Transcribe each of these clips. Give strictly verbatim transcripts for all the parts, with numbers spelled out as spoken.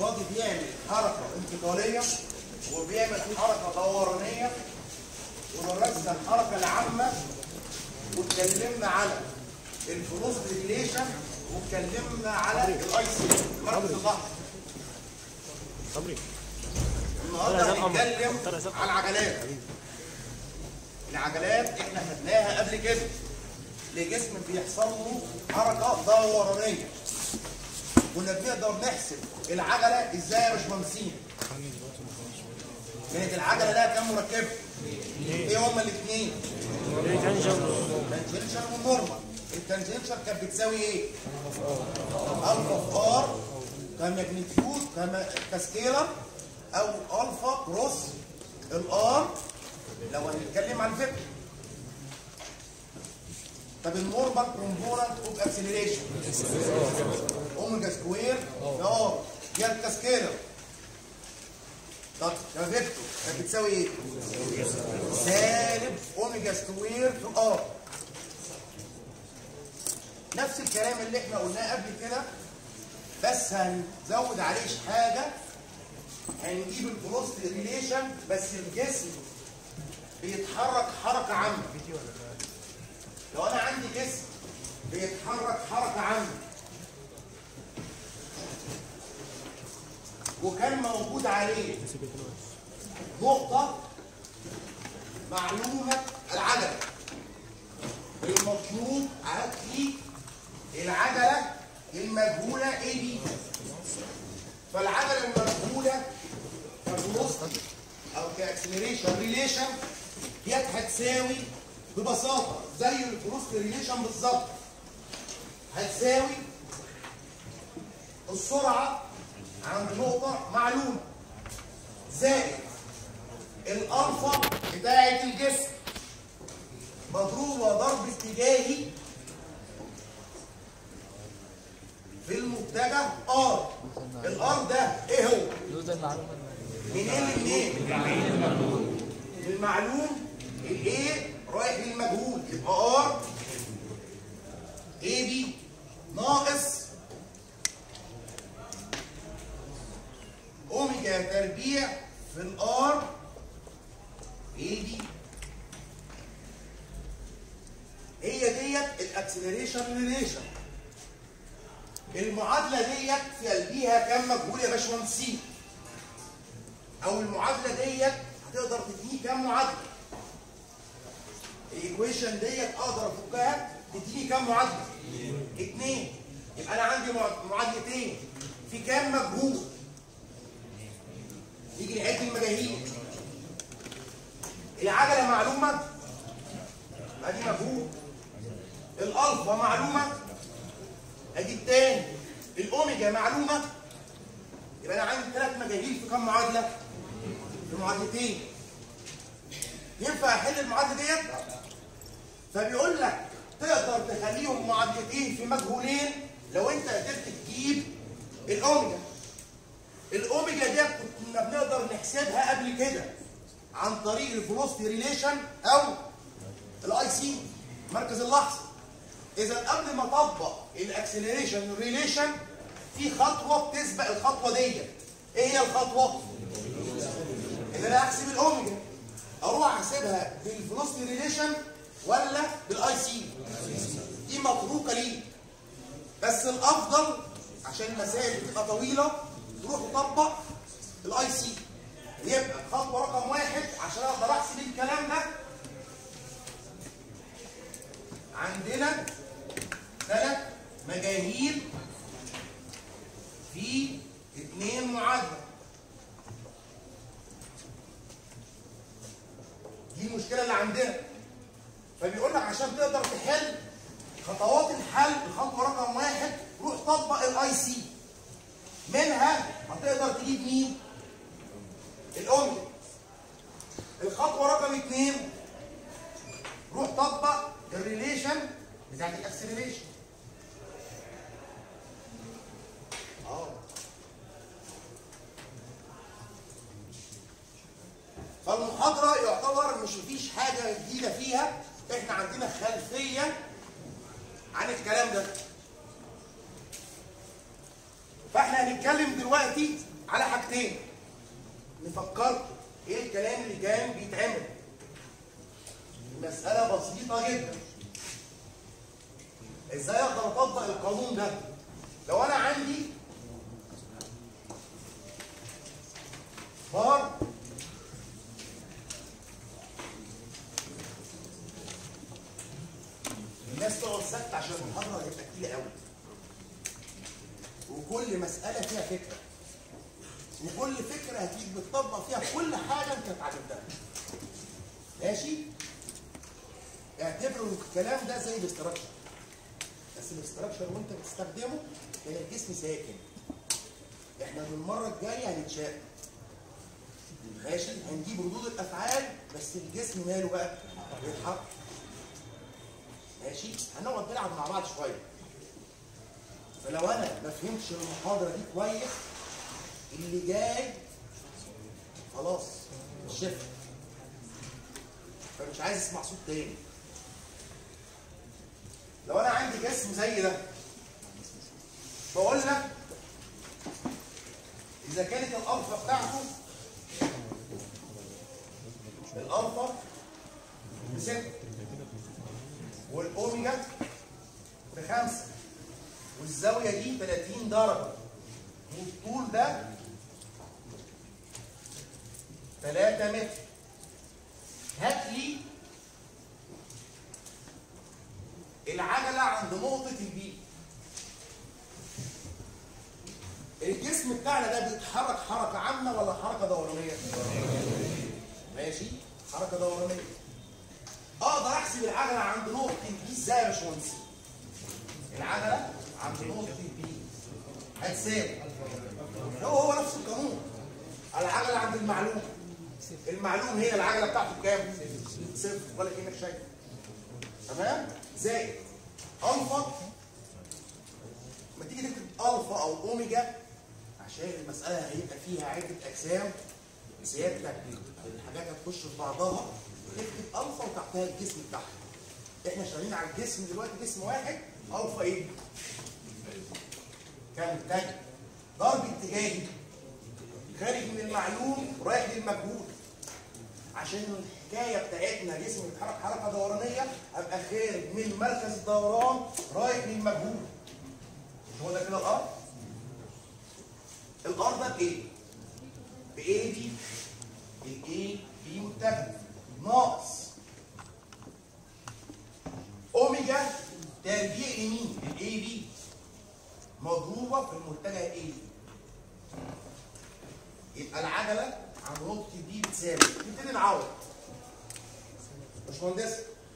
البادي بيعمل حركه انتقاليه وبيعمل حركه دورانيه، ودرسنا الحركه العامه واتكلمنا على الفلوس ريليشن واتكلمنا على الاي سي مركز الضغط. النهارده هنتكلم على العجلات. العجلات احنا خدناها قبل كده لجسم بيحصل له حركه دورانيه. كنا بنقدر نحسب العجله ازاي يا باشمهندسين؟ كانت العجله لها كام مركبه؟ ايه هما الاثنين؟ التانجنشال والنورمال. التانجنشال كانت بتساوي ايه؟ الفا في ار كماجنتيود كسكيلر او الفا كروس الار لو هنتكلم عن الفكر. طب النورمال كومبوننت اوف اكسلريشن اوميجا سكوير في ار هي الكاسكيلر. طب يا فيكتور كانت بتساوي ايه؟ سالب اوميجا سكوير في ار. نفس الكلام اللي احنا قلناه قبل كده، بس هنزود عليه حاجه، هنجيب الفلوسيتي ريليشن بس الجسم بيتحرك حركه عامه. لو انا عندي جسم بيتحرك حركه عامه وكان موجود عليه نقطه معلومه العجله، المطلوب هات لي العجله المجهوله اي بي. فالعجله المجهوله كفلوسيتي او كاكسلريشن ريليشن ديت هتساوي ببساطه زي الفلوسيتي ريليشن بالظبط، هتساوي السرعه عند نقطه معلومه زائد الالفا بتاعه الجسم مضروبه ضرب اتجاهي في المتجه ار. الار ده ايه هو؟ منين لمنين؟ من المعلوم الايه رايح للمجهول، يبقى ار اي بي ناقص اوميجا تربيع في الار اي بي. هي ديت الاكسلريشن ريليشن. المعادله ديت في قلبيها كام مجهول يا باشمهندسين؟ او المعادله ديت هتقدر تديني كام معادله؟ الايكويشن ديت اقدر افكها تديني كام معادله؟ اثنين. يبقى انا عندي معادلتين في كام مجهول؟ نيجي نعد المجاهيل. العجله معلومه ادي مجهول، الالفا معلومه ادي الثاني، الاوميجا معلومه. يبقى انا عندي ثلاث مجاهيل في كام معادله؟ في معادلتين. ينفع احل المعادله ديت؟ فبيقول لك تقدر تخليهم معادلتين في مجهولين لو انت قدرت تجيب الاوميجا. الاوميجا ديت كنا بنقدر نحسبها قبل كده عن طريق الفلوسيتي ريليشن او الاي سي مركز اللحظه. اذا قبل ما اطبق الاكسلريشن ريليشن في خطوه بتسبق الخطوه ديت. ايه هي الخطوه؟ ان انا احسب الاوميجا. اروح احسبها بالفلوسيتي ريليشن ولا بالاي سي؟ دي متروكه ليه. بس الافضل عشان المسائل بتبقى طويله تروح تطبق الاي سي. يبقى خطوه رقم واحد عشان اقدر احسب الكلام ده، عندنا ثلاث مجاهيل في اثنين معادله. دي المشكله اللي عندنا. فبيقول لك عشان تقدر تحل خطوات الحل، الخطوه رقم واحد روح طبق الاي سي. منها هتقدر تجيب مين؟ الاوميجا. الخطوه رقم اثنين روح طبق الريليشن بتاعت الاكسلريشن. اه فالمحاضره يعتبر مش مفيش حاجه جديده فيها، احنا عندنا خلفيه عن الكلام ده. فاحنا هنتكلم دلوقتي على حاجتين نفكركم ايه الكلام اللي كان بيتعمل. المساله بسيطه جدا. ازاي اقدر اطبق القانون ده؟ لو انا عندي بار الناس تقعد ساكته عشان المحاضره هتبقى تقيله قوي، وكل مساله فيها فكره، وكل فكره هتيجي بتطبق فيها كل حاجه انت اتعلمتها. ماشي؟ اعتبروا الكلام ده زي الاستراكشر، بس الاستراكشر وانت بتستخدمه كان الجسم ساكن. احنا من المره الجايه هنتشاء. ماشي؟ هنجيب ردود الافعال بس الجسم ماله بقى؟ بيتحرك. ماشي؟ هنقعد نلعب مع بعض شويه. فلو انا ما فهمتش المحاضره دي كويس، اللي جاي خلاص مش شفت، فمش عايز اسمع صوت تاني. لو انا عندي جسم زي ده، بقول لك اذا كانت الالفا بتاعته الالفا بستة والاوميجا بخمسة والزاويه دي ثلاثين درجه والطول ده ثلاثة متر، هات لي العجله عند نقطه البي. الجسم بتاعنا ده بيتحرك حركه عامه ولا حركه دورانيه؟ ماشي؟ حركه دورانيه. اقدر احسب العجله عند نقطه البي ازاي يا باشمهندس؟ العجله عند نقطه البي هتساوي هو هو نفس القانون. العجله عند المعلوم، المعلوم هنا العجله بتاعته بكام؟ صفر ولا كانك شايف. تمام؟ زائد الفا. لما تيجي تكتب الفا او اوميجا عشان المساله هيبقى فيها عده اجسام سيادتك الحاجات هتخش في بعضها، تكتب الفا وتحتها الجسم بتاعها. احنا شغالين على الجسم دلوقتي، جسم واحد. الفا ايه؟ كام تاني؟ ضرب اتجاهي خارج من المعلوم رايح للمجهول. عشان الحكايه بتاعتنا جسم بيتحرك حركه دورانيه، ابقى خارج من مركز الدوران رايح للمجهول. هو ده كده الار؟ الار ده بايه؟ بايه دي؟ الاي بي متجه ناقص اوميجا تربيع يمين الاي بي مضروبه في المتجه اي. يبقى العجله عند نقطه دي بتساوي، نبتدي نعوض. باشمهندس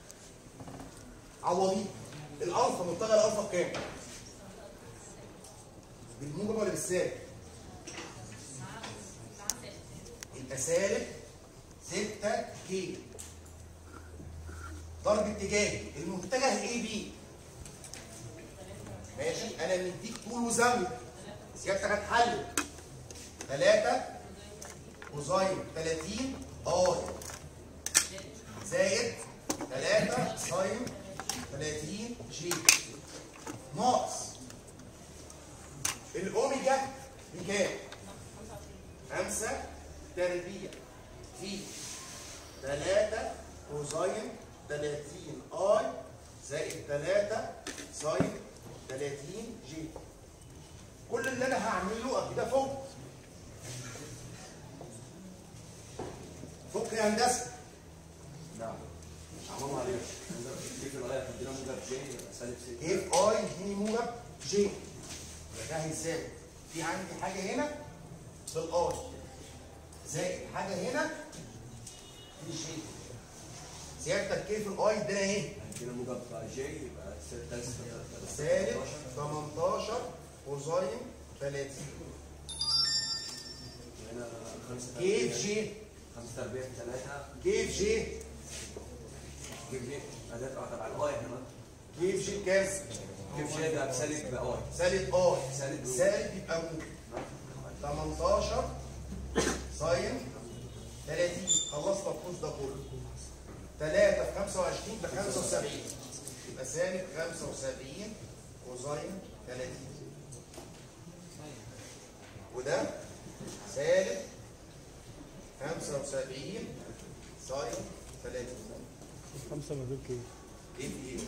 عوضين. الالفا منتجه الالفا بكام؟ بالموجب ولا بالسالب؟ يبقى سالب ستة كي. ضرب اتجاهي المتجه اي بي. ماشي؟ انا مديك طول وزاويه، سيادتك هتحلل ثلاثة كوزاين ثلاثين اي زائد ثلاثة ساين ثلاثين جي ناقص الاوميجا بكام؟ خمسة تربيع في ثلاثة كوزاين ثلاثين اي زائد ثلاثة ساين ثلاثين جي. كل اللي انا هعمله كده فوق فوق يا هندسه. نعم. عملنا عليه. كيف الاي هتدينا موجب جي يبقى سالب ستة. كيف اي يديني موجب جي؟ ده هيساوي في عندي حاجه هنا في الاي زائد حاجه هنا في الجي. سيادتك كيف الاي ادانا ايه؟ هيدينا موجب جي يبقى سالب ثمانية عشر كوزاين ثلاثين. هنا خمسة كيف جي؟ خمسة تربيع في ثلاثة. كيف جي؟ كيف جي؟ أداة اه تبع الاي هنا. كيف جي بكام؟ كيف جي ده بسالب اي. سالب اي. سالب سالب يبقى موجب. ثمانية عشر ساين ثلاثين. خلصنا القوس ده كله. ثلاثة في خمسة وعشرين ب خمسة وسبعين. يبقى سالب خمسة وسبعين كوزاين ثلاثين. وده سالب خمسة وسبعين ساين ثلاثة. خمسة من غير كده. ايه في ايه؟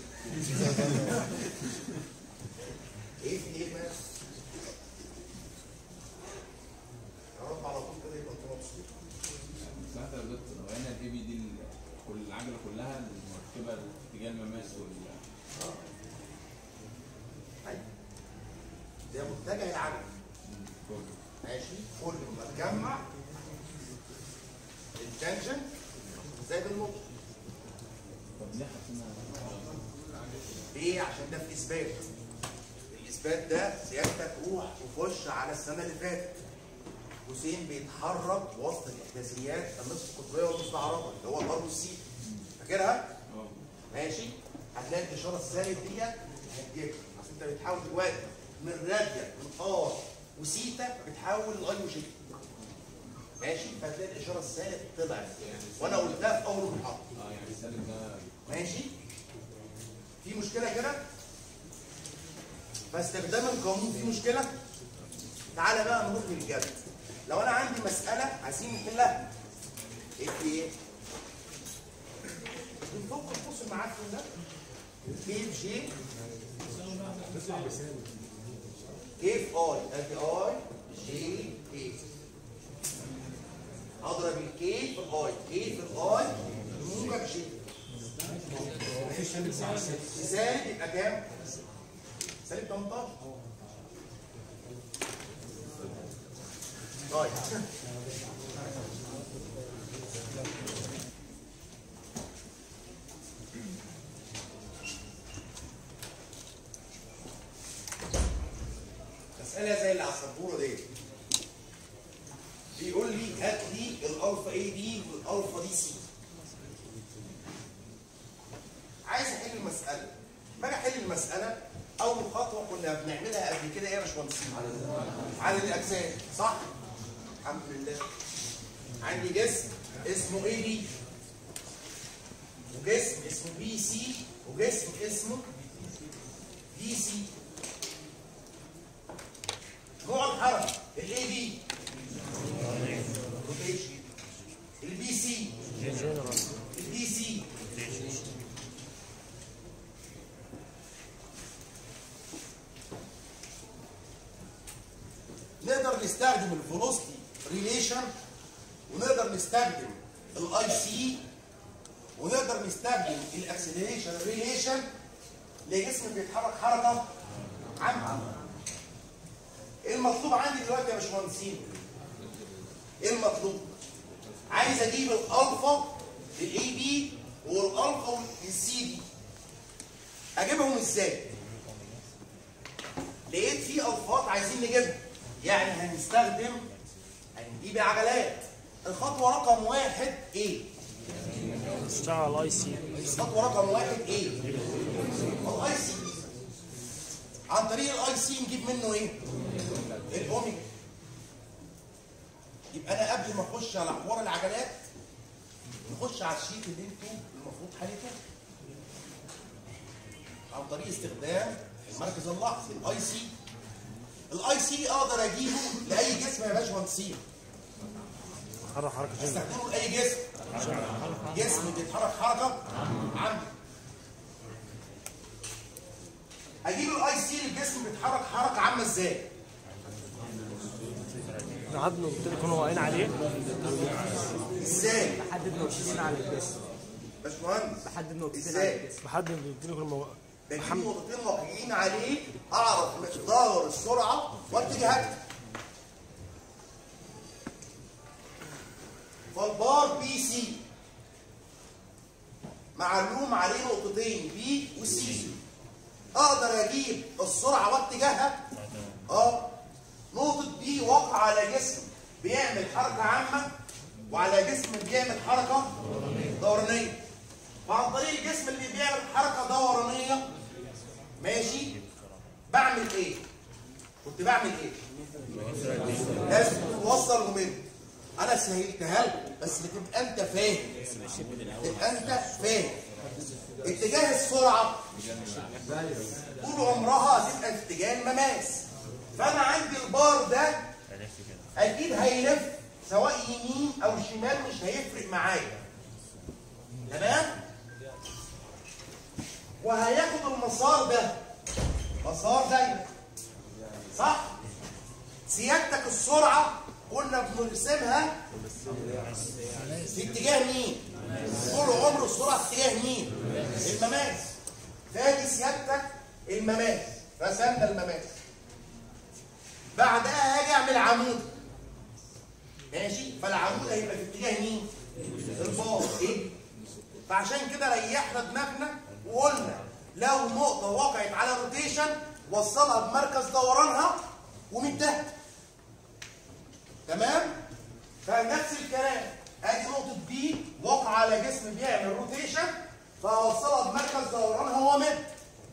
ايه في ايه بس؟ يا رب على طول كده يبقى انت مبسوط. ساعتها يا دكتور لو هنا الاي بي دي كل العجله كلها المركبه اتجاه المماس وال ايوه ده متجه العجل. ماشي كل ما تجمع التنجن زائد النقطه. طب ليه حطينا ليه؟ عشان ده في اثبات. الاثبات ده سيادتك روح وخش على السنه اللي فاتت. حسين بيتحرك وسط الاحداثيات النصف قطبيه والنصف عرضه اللي هو الار والسي. فاكرها؟ اه ماشي؟ هتلاقي الاشاره السالب ديت هتجيبها. اصل انت بتحاول دلوقتي من راديال من ار وسيتا بتحول لاي وجي. ماشي؟ فهتلاقي الاشاره السالب طلعت وانا قلتها في اول محاضره. اه يعني السالب ده ماشي؟ في مشكله كده؟ فاستخدام القانون في مشكله؟ تعالى بقى نروح للجد. لو انا عندي مساله عايزين نحلها. ايه في ايه؟ بنفك القوس المعفن ده كيف جي كيف اي ادي اي جي كيف. اضرب الكيف في الاي كيف الاي موجب جي. سالب يبقى كام؟ سالب تمنتاشر. طيب مسألة زي اللي على السبورة دي. بيقول لي هات لي الألفا اي بي والألفا دي سي. عايز أحل المسألة. باجي أحل المسألة أول خطوة كنا بنعملها قبل كده إيه يا باشمهندسين؟ عدد الأجزاء صح؟ الحمد لله. عندي جسم اسمه اي بي وجسم اسمه بي سي وجسم اسمه دي سي. نوع الحركة الاي بي روتيشن، البي سي الدي سي نقدر نستخدم الفيلوسيتي ريليشن ونقدر نستخدم الاي سي ونقدر نستخدم الاكسلريشن ريليشن لجسم بيتحرك حركه عامه. ايه المطلوب عندي دلوقتي يا باشمهندسين؟ ايه المطلوب؟ عايز اجيب الالفا للاي بي والالفا للسي دي. اجيبهم ازاي؟ لقيت في الفات عايزين نجيبها، يعني هنستخدم هنجيب عجلات. الخطوه رقم واحد ايه؟ اشتغل اي سي. الخطوه رقم واحد ايه؟ الاي سي. عن طريق الاي سي نجيب منه ايه؟ الاوميجا. يبقى انا قبل ما اخش على حوار العجلات نخش على الشيت اللي انتوا المفروض حليتوه عن طريق استخدام المركز اللحظي الاي سي. الاي سي اقدر اجيبه لاي جسم يا باشمهندسين. حركه حركه جنب. استخدمه لاي جسم. جسم بيتحرك حركه عندي. اجيب الاي سي للجسم بيتحرك حركه عامه ازاي؟ قعدنا قلت لك كانوا واقعين عليه. ازاي؟ بحدد نقطتين على الجسم. باشمهندس بحدد نقطتين على ازاي؟ الجسم. بحدد قلت لك كانوا بجيب نقطتين واقعين عليه اعرف مقدار السرعه واتجاهاتها. فالبار بي سي معلوم عليه نقطتين بي وسي. اقدر اجيب السرعه واتجاهها. اه نقطه بي واقعه على جسم بيعمل حركه عامه وعلى جسم بيعمل حركه دورانيه. فعن طريق الجسم اللي بيعمل حركه دورانيه ماشي بعمل ايه؟ كنت بعمل ايه؟ لازم توصل مومنت. انا سهلتها لك بس تبقى انت فاهم. تبقى انت فاهم. اتجاه السرعه طول عمرها هتبقى في اتجاه المماس. فانا عندي البار ده اكيد هيلف سواء يمين او شمال مش هيفرق معايا. تمام؟ وهياخد المسار ده مسار دايره. صح؟ سيادتك السرعه قلنا بنرسمها في اتجاه مين؟ طول عمر السرعه في اتجاه مين؟ المماس. فادي سيادتك المماس، رسمنا المماس. بعدها هاجي اعمل عمود. ماشي؟ فالعمود هيبقى في اتجاه مين؟ الباص. ايه؟ فعشان كده ريحنا دماغنا وقلنا لو نقطه وقعت على روتيشن وصلها بمركز دورانها ومدها. تمام؟ فنفس الكلام، ادي نقطه بي وقع على جسم بيعمل روتيشن فهوصلها بمركز دورانها ومد.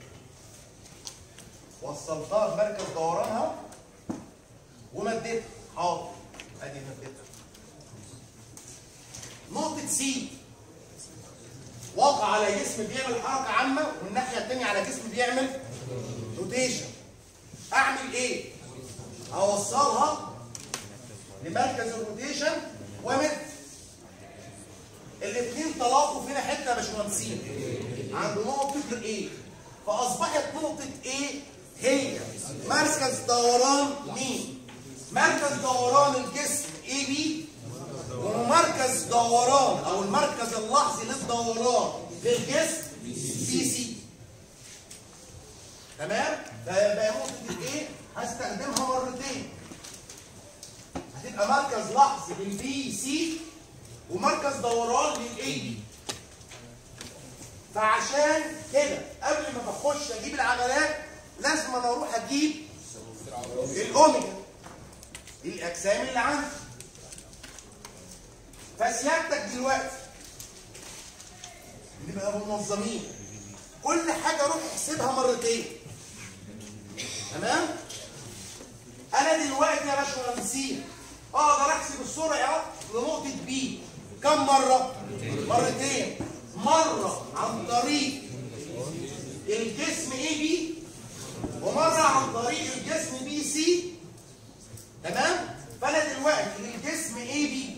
وصلتها بمركز دورانها ومدتها. حاضر، ادي مدتها. نقطه سي وقع على جسم بيعمل حركه عامه والناحيه الثانيه على جسم بيعمل روتيشن. اعمل ايه؟ اوصلها لمركز الروتيشن ومد. الاثنين تلاقوا فينا حته يا باشمهندسين عند نقطه الايه. فاصبحت نقطه ايه هي مركز دوران مين؟ مركز دوران الجسم اي بي، ومركز دوران او المركز اللحظي للدوران للجسم بي سي. تمام؟ فيبقى نقطه الايه هستخدمها مرتين. هتبقى مركز لحظي للبي سي ومركز دوران للاي بي. فعشان كده قبل ما بخش اجيب العملات لازم انا اروح اجيب الاوميجا، الاجسام اللي عندي. فسيادتك دلوقتي نبقى منظمين، كل حاجه اروح احسبها مرتين. تمام؟ انا دلوقتي يا باشمهندسين اقدر احسب السرعه لنقطه بي كم مره؟ مرتين. مره عن طريق الجسم اي بي ومره عن طريق الجسم بي سي. تمام؟ فانا دلوقتي للجسم اي بي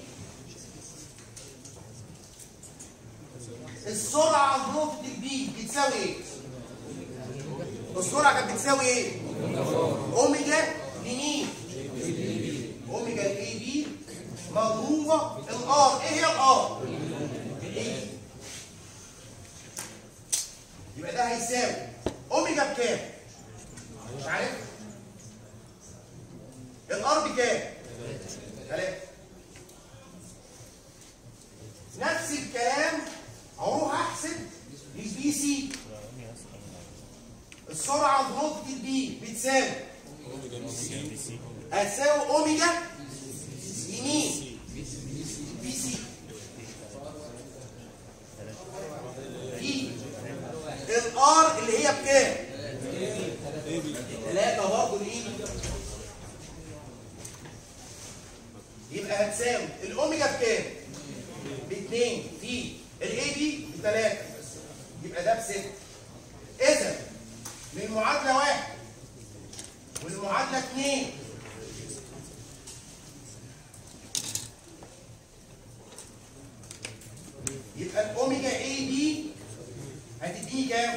السرعه عند نقطه البي بتساوي ايه؟ السرعه كانت بتساوي ايه؟ اوميجا لمين؟ اوميجا الاي بي مضروبه الار. ايه هي الار؟ الاي. يبقى ده هيساوي اوميجا بكام؟ مش عارف. الار بكام؟ ثلاثة. نفس الكلام هروح احسب للبي سي. السرعه عند نقطه البي بتساوي هتساوي اوميجا يمين بي سي في الار اللي هي بكام؟ ثلاثة برضه الاي. يبقى هتساوي الاوميجا بكام؟ باثنين في الاي بي بثلاثة. يبقى ده بستة. اذا من معادلة واحد والمعادلة اثنين يبقى الاوميجا اي بي هتديني كام؟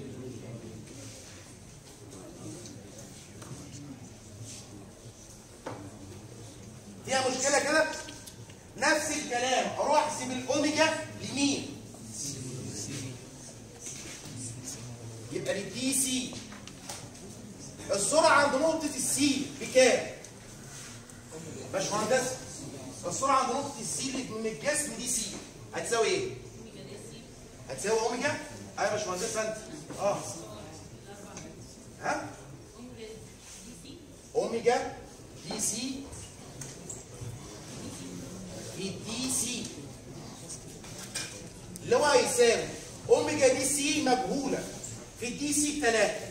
فيها مشكلة كده؟ نفس الكلام اروح احسب الاوميجا لمين؟ يبقى للدي سي السرعة عند نقطة السي بكام؟ باشمهندس السرعة عند نقطة السي من الجسم دي سي هتساوي ايه؟ هتساوي اوميجا؟ ايوه يا باشمهندس انت. اه ها؟ اوميجا دي سي في دي سي اللي هو هيساوي اوميجا دي سي مجهولة في الدي سي بثلاثة.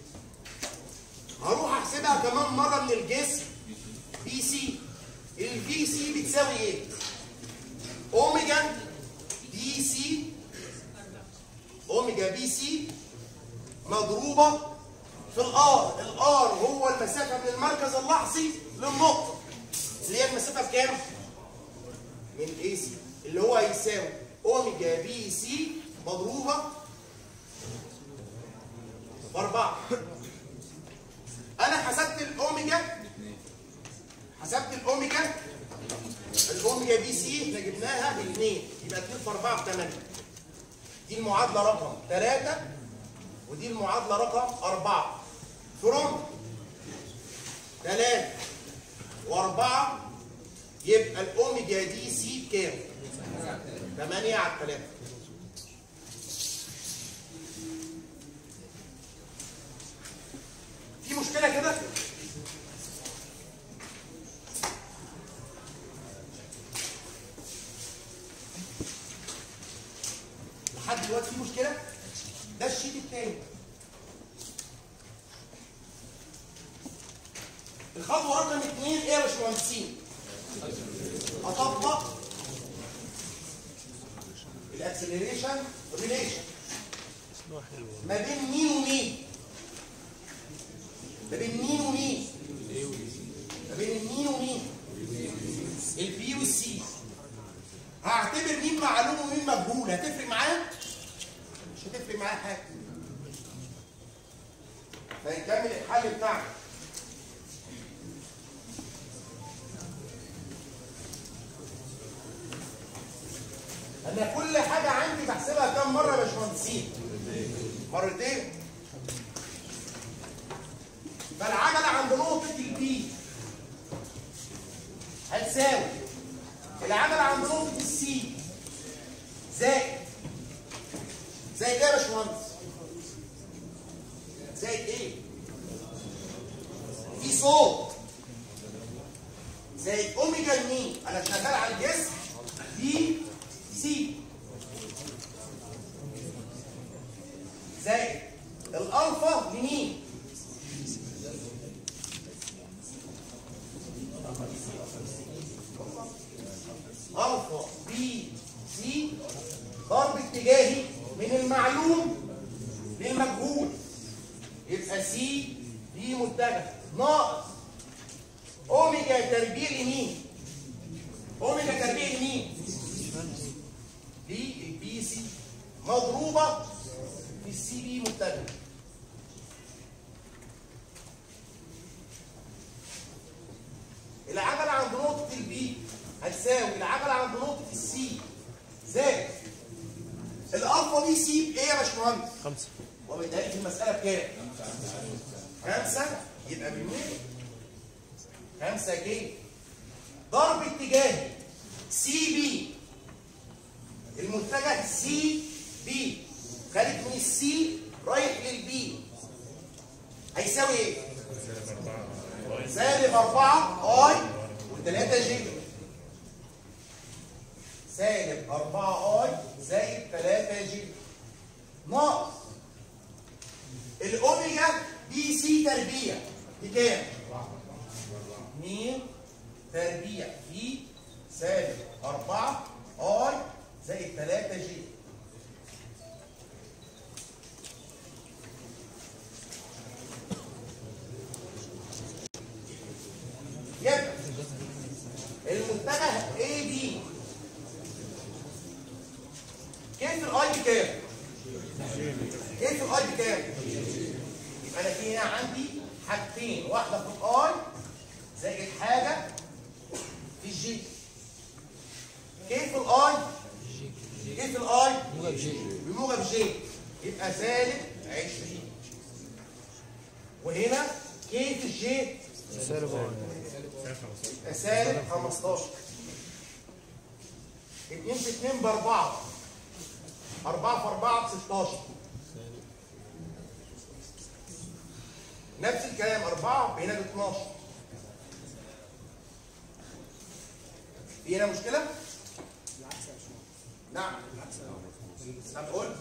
هروح احسبها كمان مرة من الجسم بي سي. البي سي بتساوي ايه؟ اوميجا دي سي اوميجا بي سي مضروبة في الار. الار هو المسافة من المركز اللحظي للنقطة مسافه بكام؟ من اي سي اللي هو هيساوي اوميجا بي سي مضروبه باربعه. انا حسبت الاوميجا حسبت الاوميجا الاوميجا بي سي احنا جبناها باثنين، يبقى اتنين في اربعه بثمانيه. دي المعادله رقم ثلاثه ودي المعادله رقم اربعه. فروم ثلاثه واربعه يبقى الاوميجا دي سي بكام؟ ثمانيه على ثلاثه. في مشكله كده؟ لحد دلوقتي في مشكله؟ ده الشيت الثاني. الخطوه رقم اثنين ايه يا باشمهندسين؟ اطبق الاكسلريشن ريليشن ما بين مين ومين؟ ما بين مين ومين؟ ما بين المين ومين؟ البي والسي. هعتبر مين معلوم ومين مجهول، هتفرق معاه؟ مش هتفرق معاه حاجه. فنكمل الحل بتاعنا. انا كل حاجه عندي بحسبها كام مره يا باشمهندسين؟ مرتين. فالعجله عند نقطه البي هتساوي العجله عند نقطه السي زائد زائد ايه يا باشمهندس؟ زائد ايه؟ في صوت زائد اوميجا لمين؟ انا شغال على الجسم بي سي زائد الالفا لمين؟ الفا بي سي ضرب اتجاهي من المعلوم للمجهول، يبقى سي بي متجه ناقص اوميجا تربيع لمين؟ اوميجا تربيع لمين؟ دي البي سي مضروبه في السي بي متجه. العجله عند نقطه البي هتساوي العجله عند نقطه السي زائد الالفا بي سي بايه يا باشمهندس؟ خمسة. وبالتالي في المساله بكام؟ خمسة. يبقى بالمية خمسة جي ضرب اتجاهي سي بي المتجه سي بي خارج من السي رايح للبي هيساوي ايه؟ سالب اربعة اي و3 جي. سالب اربعة اي زائد ثلاثة جي ناقص الاوميجا بي سي تربيع بكام؟ اتنين تربيع في سالب اربعة اي زائد ثلاثة جي. يبقى المتجه اي بي كيف الاي بكام؟ كيف الاي بكام؟ يبقى انا في هنا عندي حاجتين، واحده في الاي زائد حاجه في الجي. كيف الاي؟ كيف الاي؟ بموجب جي. بموجب جي يبقى سالب عشرين. وهنا كيف الجي؟ سالب واحد. يبقى سالب خمستاشر. اتنين في اتنين باربعة. أربعة في أربعة بستاشر. نفس الكلام أربعة هنا ب اتناشر. في هنا مشكلة؟ نعم. طب قول.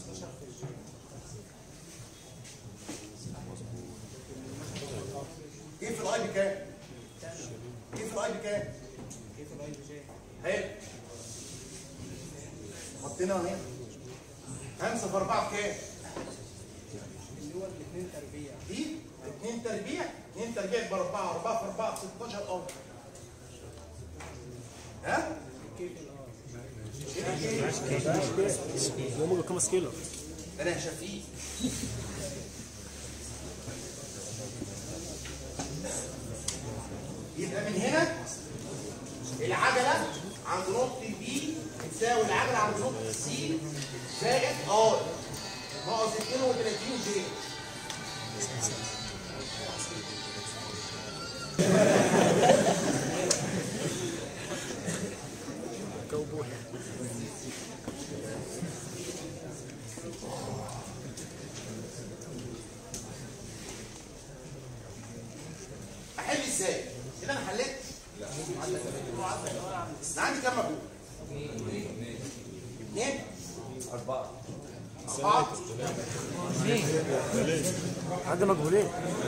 كيف الاي بكام؟ كيف الاي بكام؟ كيف الاي بجي؟ حلو. حطينا هنا. خمسة في أربعة بكام؟ اللي هو الاثنين تربيع. دي اثنين تربيع، اثنين تربيع بأربعة، أربعة في أربعة ب ستاشر ألف. اوميجا كام سكيلر؟ انا شفيق. يبقى من هنا العجله عند نقطه البي بتساوي العجله عند نقطه السي زائد ار ناقص اتنين وتلاتين جي. كوبوي. احل ازاي؟ كده انا حليت؟ لا انا عندي كام مجهول؟ اثنين؟ أربعة. أربعة؟ عندي مجهولين.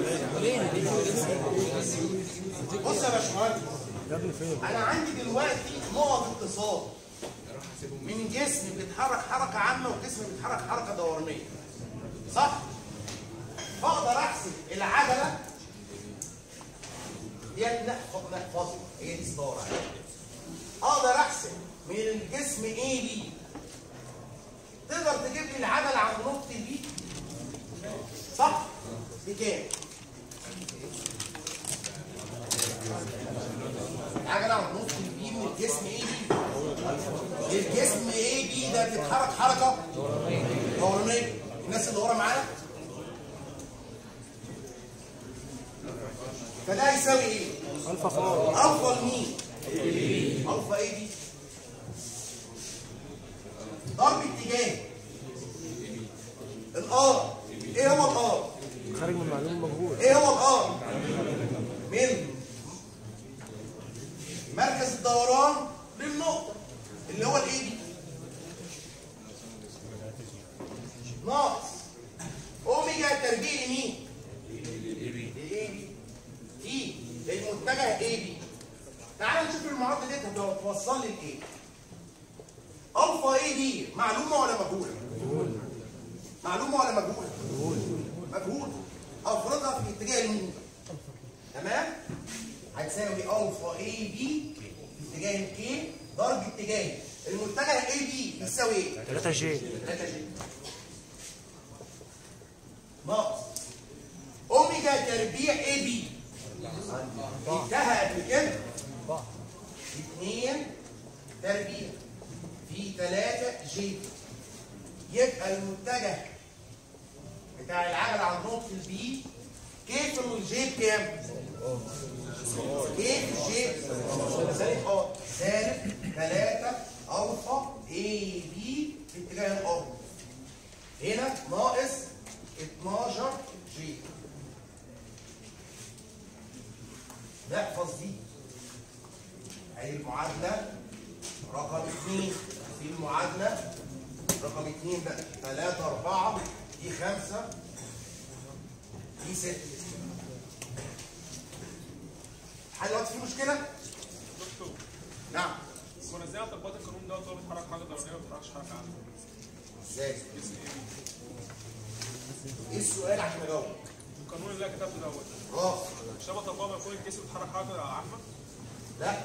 بص يا باشمهندس، يا ابني فين؟ انا عندي دلوقتي نقط اتصال من جسم بيتحرك حركه عامه وجسم بيتحرك حركه دورانيه، صح؟ فاقدر احسب العجله ديت لا فاضيه، هي دي ستاره. اقدر احسب من الجسم اي بي. تقدر تجيب لي العجله عند نقطه بي، صح؟ بكام؟ العجله عند نقطه بي من الجسم اي بي. الجسم اي بي ده بيتحرك حركه دورانيه. الناس اللي ورا معانا، فده يساوي ايه؟ الفا فور. الفا لمين؟ الفا اي بي. ضرب اتجاه الار. ايه هو الار؟ خارج من معلومه مجهول. ايه هو الار؟ من مركز الدوران للنقطه اللي هو الاي بي ناقص اوميجا تربيع لمين؟ للاي بي. في المتجه اي بي. تعال نشوف المعادله دي هتوصل لي لايه. الفا اي بي معلومه ولا مجهوله؟ معلومه ولا مجهوله؟ مجهول. افرضها في اتجاه اليمين، تمام؟ هتساوي الفا اي بي في اتجاه الكي ضرب اتجاه المتجه اي بي بيساوي ايه؟ تلاتة جي. تلاتة جي ناقص اوميجا تربيع اي بي. انتهى قبل كده اتنين تربيع في تلاتة جي. يبقى المتجه بتاع العجله عند نقطه البي كيف الجي بكام؟ كيف الجي سالب ار سالب تلاتة الفا اي بي في اتجاه الار. هنا ناقص اتناشر جي. نحفظ دي. ادي المعادله رقم اثنين. في المعادله رقم اثنين بقى ثلاثة أربعة دي خمسة دي ستة. لحد دلوقتي في مشكلة؟ دكتور نعم. هو ازاي تطبيق القانون ده وهو بيتحرك حاجه دورانيه وما بيتحركش حركه عامه؟ ازاي؟ ايه السؤال عشان اجاوب؟ القانون اللي انا كتبته دوت اه مش انا بطبقه لما يكون الجسم بيتحرك حركه عامه؟ لا.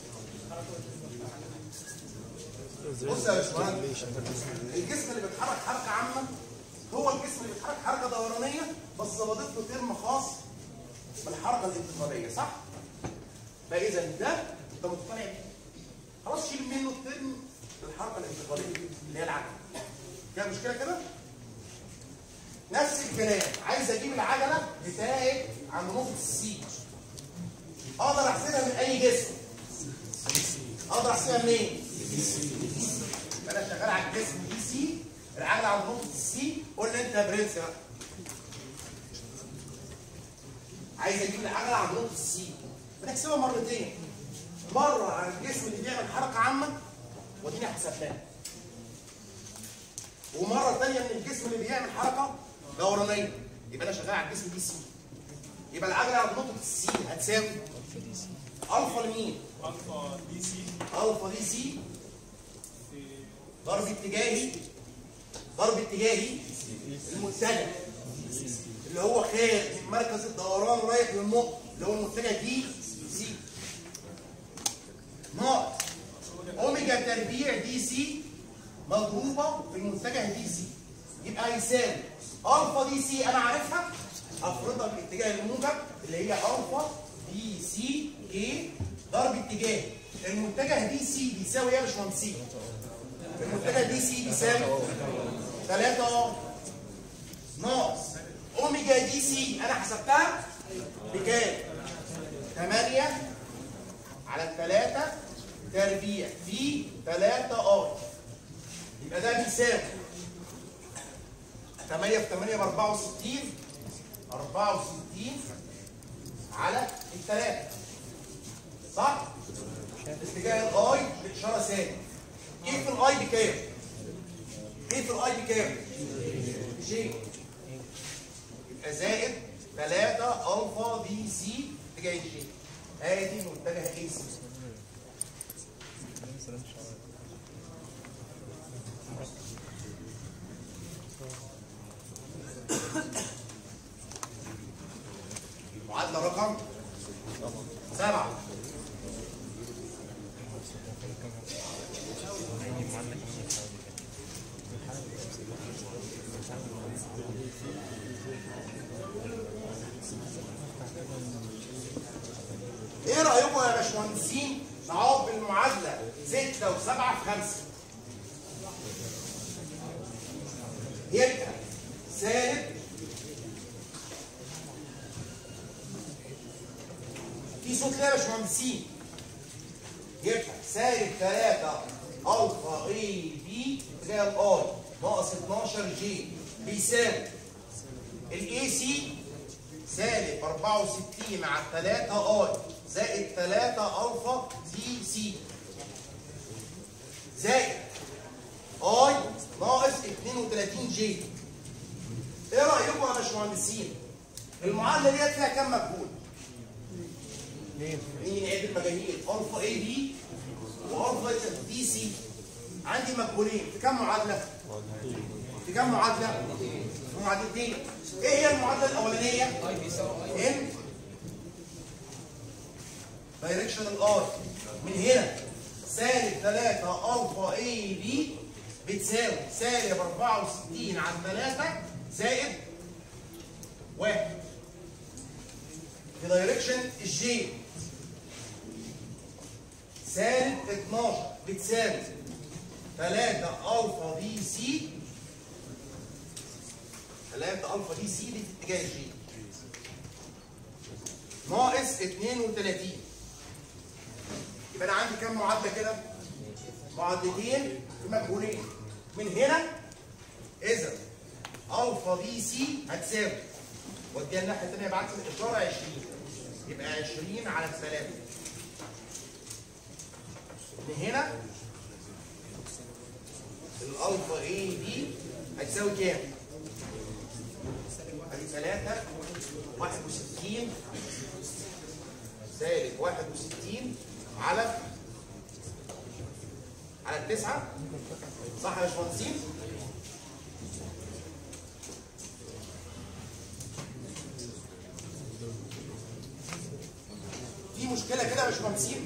بص يا باشمهندس، الجسم اللي بيتحرك حركه عامه هو الجسم اللي بيتحرك حركه دورانيه، بس بضيف له ترم خاص بالحركه الانتقاليه، صح؟ فاذا ده انت مقتنع بيه. خلاص شيل منه الترم الحركه الانتقاليه اللي هي العجله. فيها مشكله كده؟ نفس الكلام، عايز اجيب العجله بتاعت عند نقطه السي. اقدر احسبها من اي جسم. اقدر احسبها منين؟ انا شغال على الجسم دي سي، العجله عند نقطه السي. قول لي انت يا برنس بقى. عايز اجيب العجله عند نقطه السي، بنحسبها مرتين. مره على الجسم اللي بيعمل حركه عامه ودينا حسبناها، ومره ثانيه من الجسم اللي بيعمل حركه دورانيه. يبقى انا شغال على الجسم دي سي. يبقى العجله عند نقطه السي هتساوي الفا لمين؟ الفا دي سي. الفا دي سي ضرب اتجاهي ضرب اتجاهي المتجه اللي هو خارج من مركز الدوران رايح للنقطه اللي هو المتجه دي سي ناقص اوميجا تربيع دي سي مضروبه في المتجه دي سي، يبقى هيساوي الفا دي سي انا عارفها، افرضها باتجاه الموجب اللي هي الفا دي سي كي ضرب اتجاه المتجه دي سي بيساوي ايه يا باشمهندسين؟ المتجه دي سي بيساوي ثلاثة ناقص اوميجا دي سي انا حسبتها بكام؟ ثمانية على ثلاثة تربيع في ثلاثة اي، يبقى ده بيساوي ثمانية في ثمانية ب أربعة وستين، أربعة وستين على الثلاثة، صح؟ اتجاه الاي باشاره سالب. ايه في الاي بكام؟ ايه في الاي بكام؟ جي. يبقى زائد ثلاثة الفا دي سي اتجاه الجي. ادي متجه اي سي. معادله رقم سبعة. ايه رايكم يا باشمهندسين نعوض بالمعادله ستة وسبعة في خمسة؟ يبقى سالب في صوت ليه يا باشمهندسين؟ يبقى سالب ثلاثة الفا اي بي اتجاه الاي ناقص اتناشر جي بيساوي الاي سي سالب أربعة وستين على ثلاثة اي زائد ثلاثة الفا دي سي زائد اي ناقص اتنين وتلاتين جي. ايه رايكم يا باشمهندسين؟ المعادله ديت فيها كام مجهول؟ مين نعد المجاهيل؟ الفا اي بي والفا دي سي. عندي مجهولين في كام معادله؟ في كام معادله؟ في معادلتين. ايه هي المعادله الاولانيه؟ ان دايركشن الاي من هنا سالب ثلاثة الفا اي بي بتساوي سالب أربعة وستين على ثلاثة زائد واحد. في دايركشن الجي سالب اتناشر بتساوي ثلاثة الفا دي سي ثلاثة الفا دي سي دي في اتجاه الجي ناقص اتنين وتلاتين. يبقى انا عندي كام معادله كده؟ معادلتين في مجهولين. من هنا اذا الفا دي سي هتساوي وديها الناحيه الثانيه بعكس الاشاره عشرين، يبقى عشرين على ثلاثة. من هنا الالفا اي بي هتساوي كام؟ ادي ثلاثة واحد وستين سالب واحد وستين على على التسعة، صح يا باشمهندسين؟ في مشكلة كده يا باشمهندسين؟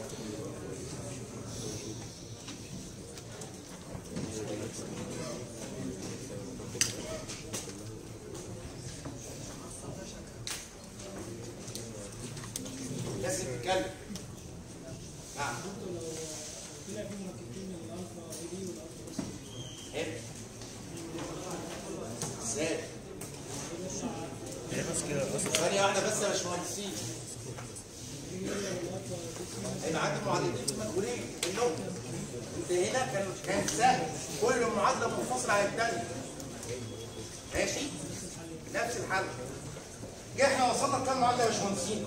لازم تتكلم. نعم. ازاي؟ ثانية واحدة بس يا باشمهندسين. هيبقى عندي معادلتين في مجهولين النقطة. انت هنا كان كان سهل كل معادلة منفصلة عن الثانية. ماشي؟ نفس الحل. جه احنا وصلنا لكام معادلة يا باشمهندسين؟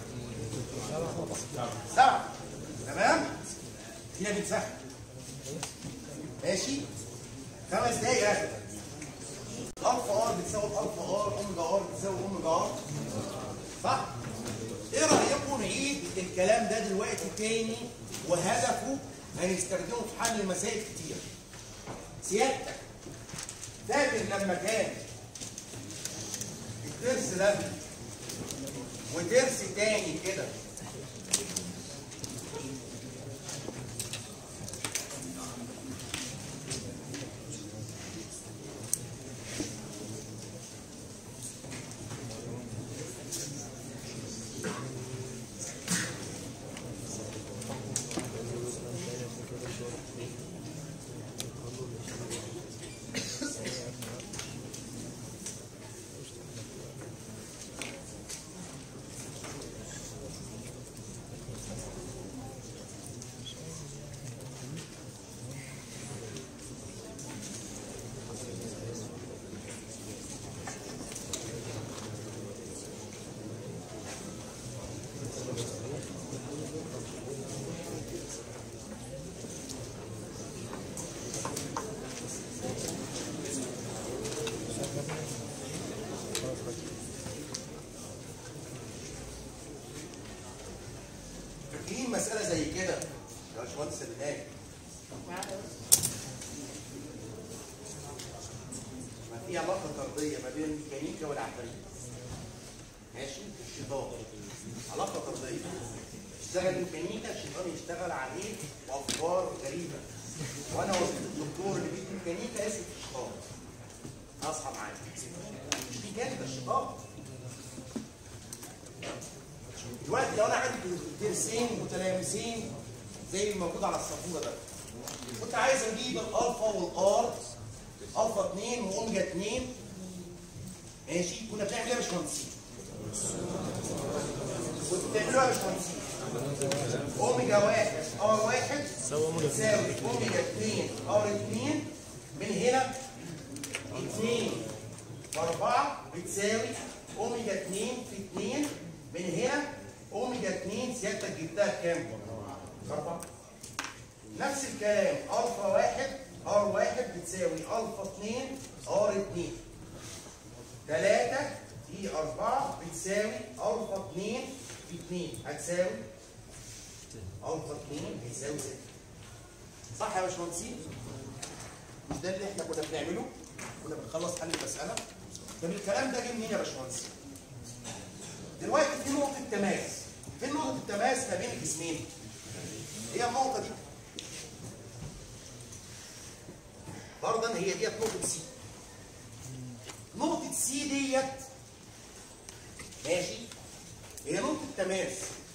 سبعة. تمام؟ هنا بنسهل. ماشي؟ خمس دقايق يا اخي. الفا ار بتساوي الفا ار، اوميجا ار بتساوي اوميجا ار. صح؟ ايه رايكم نعيد الكلام ده دلوقتي تاني وهدفه هنستخدمه في حل مسائل كتير. سيادتك فاكر لما كان الترس ده وترس تاني كده كده يا باشمهندس هناك ما في علاقه طرديه ما بين الميكانيكا والعفاريت. ماشي؟ الشيطان علاقه طرديه. اشتغل ميكانيكا الشيطان يشتغل عليه بافكار غريبه. وانا وظيفه الدكتور اللي بيدي ميكانيكا اسم الشيطان. اصحى معاك. مش ميكانيكا الشيطان. دلوقتي لو انا عندي ضرسين متلامسين زي الموجود على السبوره ده، كنت عايز اجيب الالفا والار، الفا اتنين واوميجا اتنين. ماشي؟ كنا بنعمل ايه يا باشمهندسين؟ كنت بتعملوها يا باشمهندسين. اوميجا واحد ار واحد تساوي اوميجا اتنين ار اتنين، من هنا اتنين في اربعة بتساوي اوميجا اتنين في اتنين، من هنا اوميجا اتنين سيادتك جبتها بكام؟ اربعة. نفس الكلام الفا واحد ار واحد بتساوي الفا اتنين ار اتنين. تلاتة في اربعة بتساوي الفا اتنين في اتنين هتساوي الفا اتنين بيساوي ستة. صح يا باشمهندسين؟ مش ده اللي احنا كنا بنعمله؟ كنا بنخلص حل المسألة. طب الكلام ده جه منين يا باشمهندس؟ دلوقتي في نقطة تماس. فين نقطة التماس ما بين الجسمين؟ هي النقطة دي. فرضا هي ديت نقطة سي. نقطة سي ديت ماشي؟ هي نقطة تماس.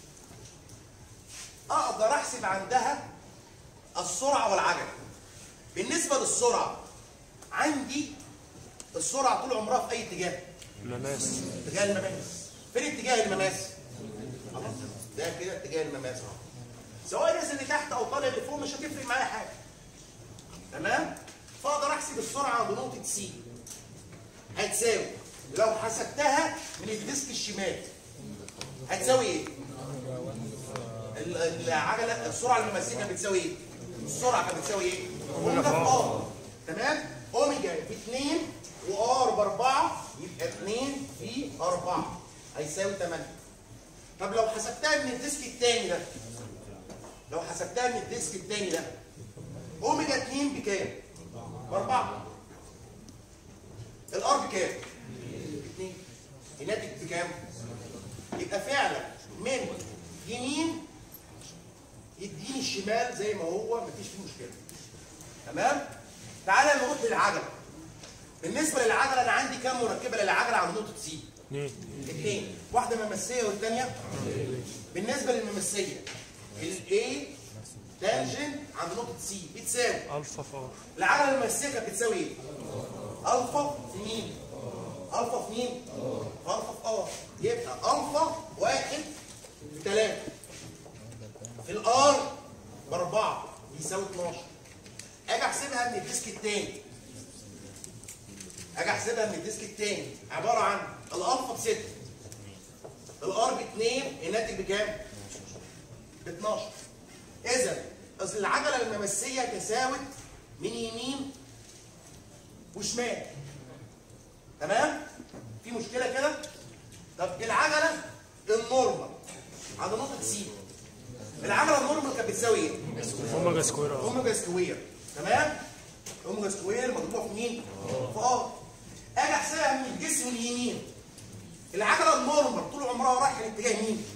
أقدر أحسب عندها السرعة والعجلة. بالنسبة للسرعة عندي السرعة طول عمرها في أي اتجاه؟ المماس. اتجاه المماس. فين اتجاه المماس؟ ده كده اتجاه المماس اهو. سواء نازل لتحت او طالع لفوق مش هتفرق معايا حاجه. تمام؟ فاقدر احسب السرعه عند نقطه سي. هتساوي لو حسبتها من الديسك الشمال هتساوي ايه؟ العجله السرعه المماسيه كانت بتساوي ايه؟ السرعه كانت بتساوي ايه؟ اوميجا في ار. تمام؟ اوميجا في اتنين وار ب اربعة يبقى اتنين في اربعة هيساوي تمانية. طب لو حسبتها من الديسك الثاني ده، لو حسبتها من الديسك الثاني ده اوميجا اتنين بكام؟ ب اربعة. الار بكام؟ اتنين. الناتج بكام؟ يبقى فعلا من يمين يديني الشمال زي ما هو مفيش فيه مشكله. تمام؟ تعالى نروح للعجله. بالنسبه للعجله انا عندي كام مركبه للعجله عند نقطه سي؟ اثنين. اثنين، واحده ممسيه والثانيه؟ بالنسبه للممسيه الاي تانجنت عند نقطه سي بتساوي الفا في ار. العجله الممسيه كانت بتساوي ايه؟ الفا في مين؟ الفا في مين؟ الفا في ار. يبقى الفا واحد في ثلاثة في الار باربعة يساوي اتناشر. اجي احسبها من الديسك الثاني. اجي احسبها من الديسك الثاني عباره عن الالفا بستة، الار باثنين، الناتج بكام؟ ب اتناشر. اذا اصل العجله الممسيه تساوت من يمين وشمال. تمام؟ في مشكله كده؟ طب العجله النورمال عند نقطه سي، العجله النورمال كانت بتساوي ايه؟ اوميجا سكوير ار. اوميجا سكوير. تمام؟ اوميجا سكوير مضروبه في مين؟ في ار. اجي احسبها من الجسم اليمين. العجله النورمال طول عمرها رايحه لاتجاه مين؟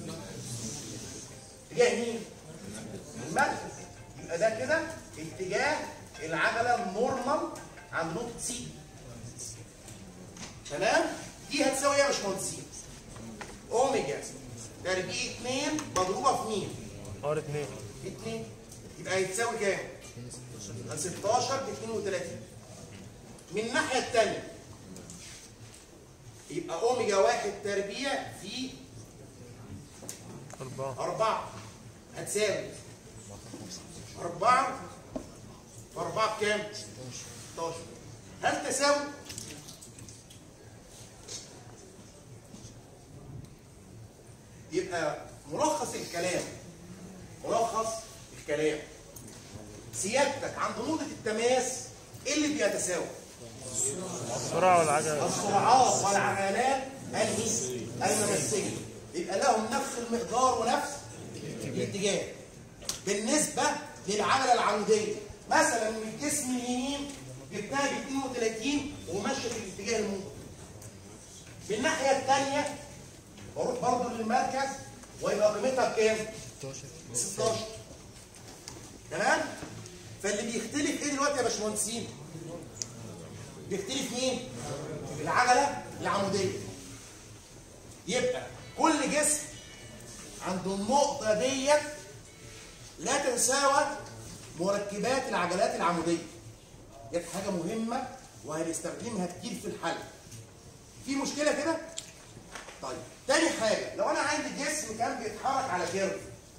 اتجاه مين؟ المركز. يبقى ده كده اتجاه العجله النورمال عند نقطه سي. تمام؟ دي هتساوي ايه يا باشمهندسين؟ اوميجا تربيع اتنين مضروبه في مين؟ ار اتنين. اتنين. يبقى هيتساوي كام؟ ستاشر ب اتنين وتلاتين. من الناحيه الثانيه يبقى اوميجا واحد تربيع في أربعة. أربعة هتساوي أربعة في أربعة بكام؟ ستاشر. هل تساوي؟ يبقى ملخص الكلام ملخص الكلام سيادتك عند نقطة التماس ايه اللي بيتساوي؟ السرعة والعجلة. السرعات والعجلات انهي؟ الممسية. يبقى لهم نفس المقدار ونفس الاتجاه. بالنسبه للعجله العموديه. مثلا من الجسم اليمين جبتها ب اتنين وتلاتين وماشيه في الاتجاه الموجب. من الناحيه الثانيه بروح برضه للمركز ويبقى قيمتها بكام؟ ستاشر. تمام؟ فاللي بيختلف ايه دلوقتي يا باشمهندسين؟ بيختلف مين؟ العجله العموديه. يبقى كل جسم عند النقطه ديت لا تتساوى مركبات العجلات العموديه. دي حاجه مهمه وهنستخدمها كتير في الحل. في مشكله كده؟ طيب تاني حاجه، لو انا عندي جسم كان بيتحرك على كيرف،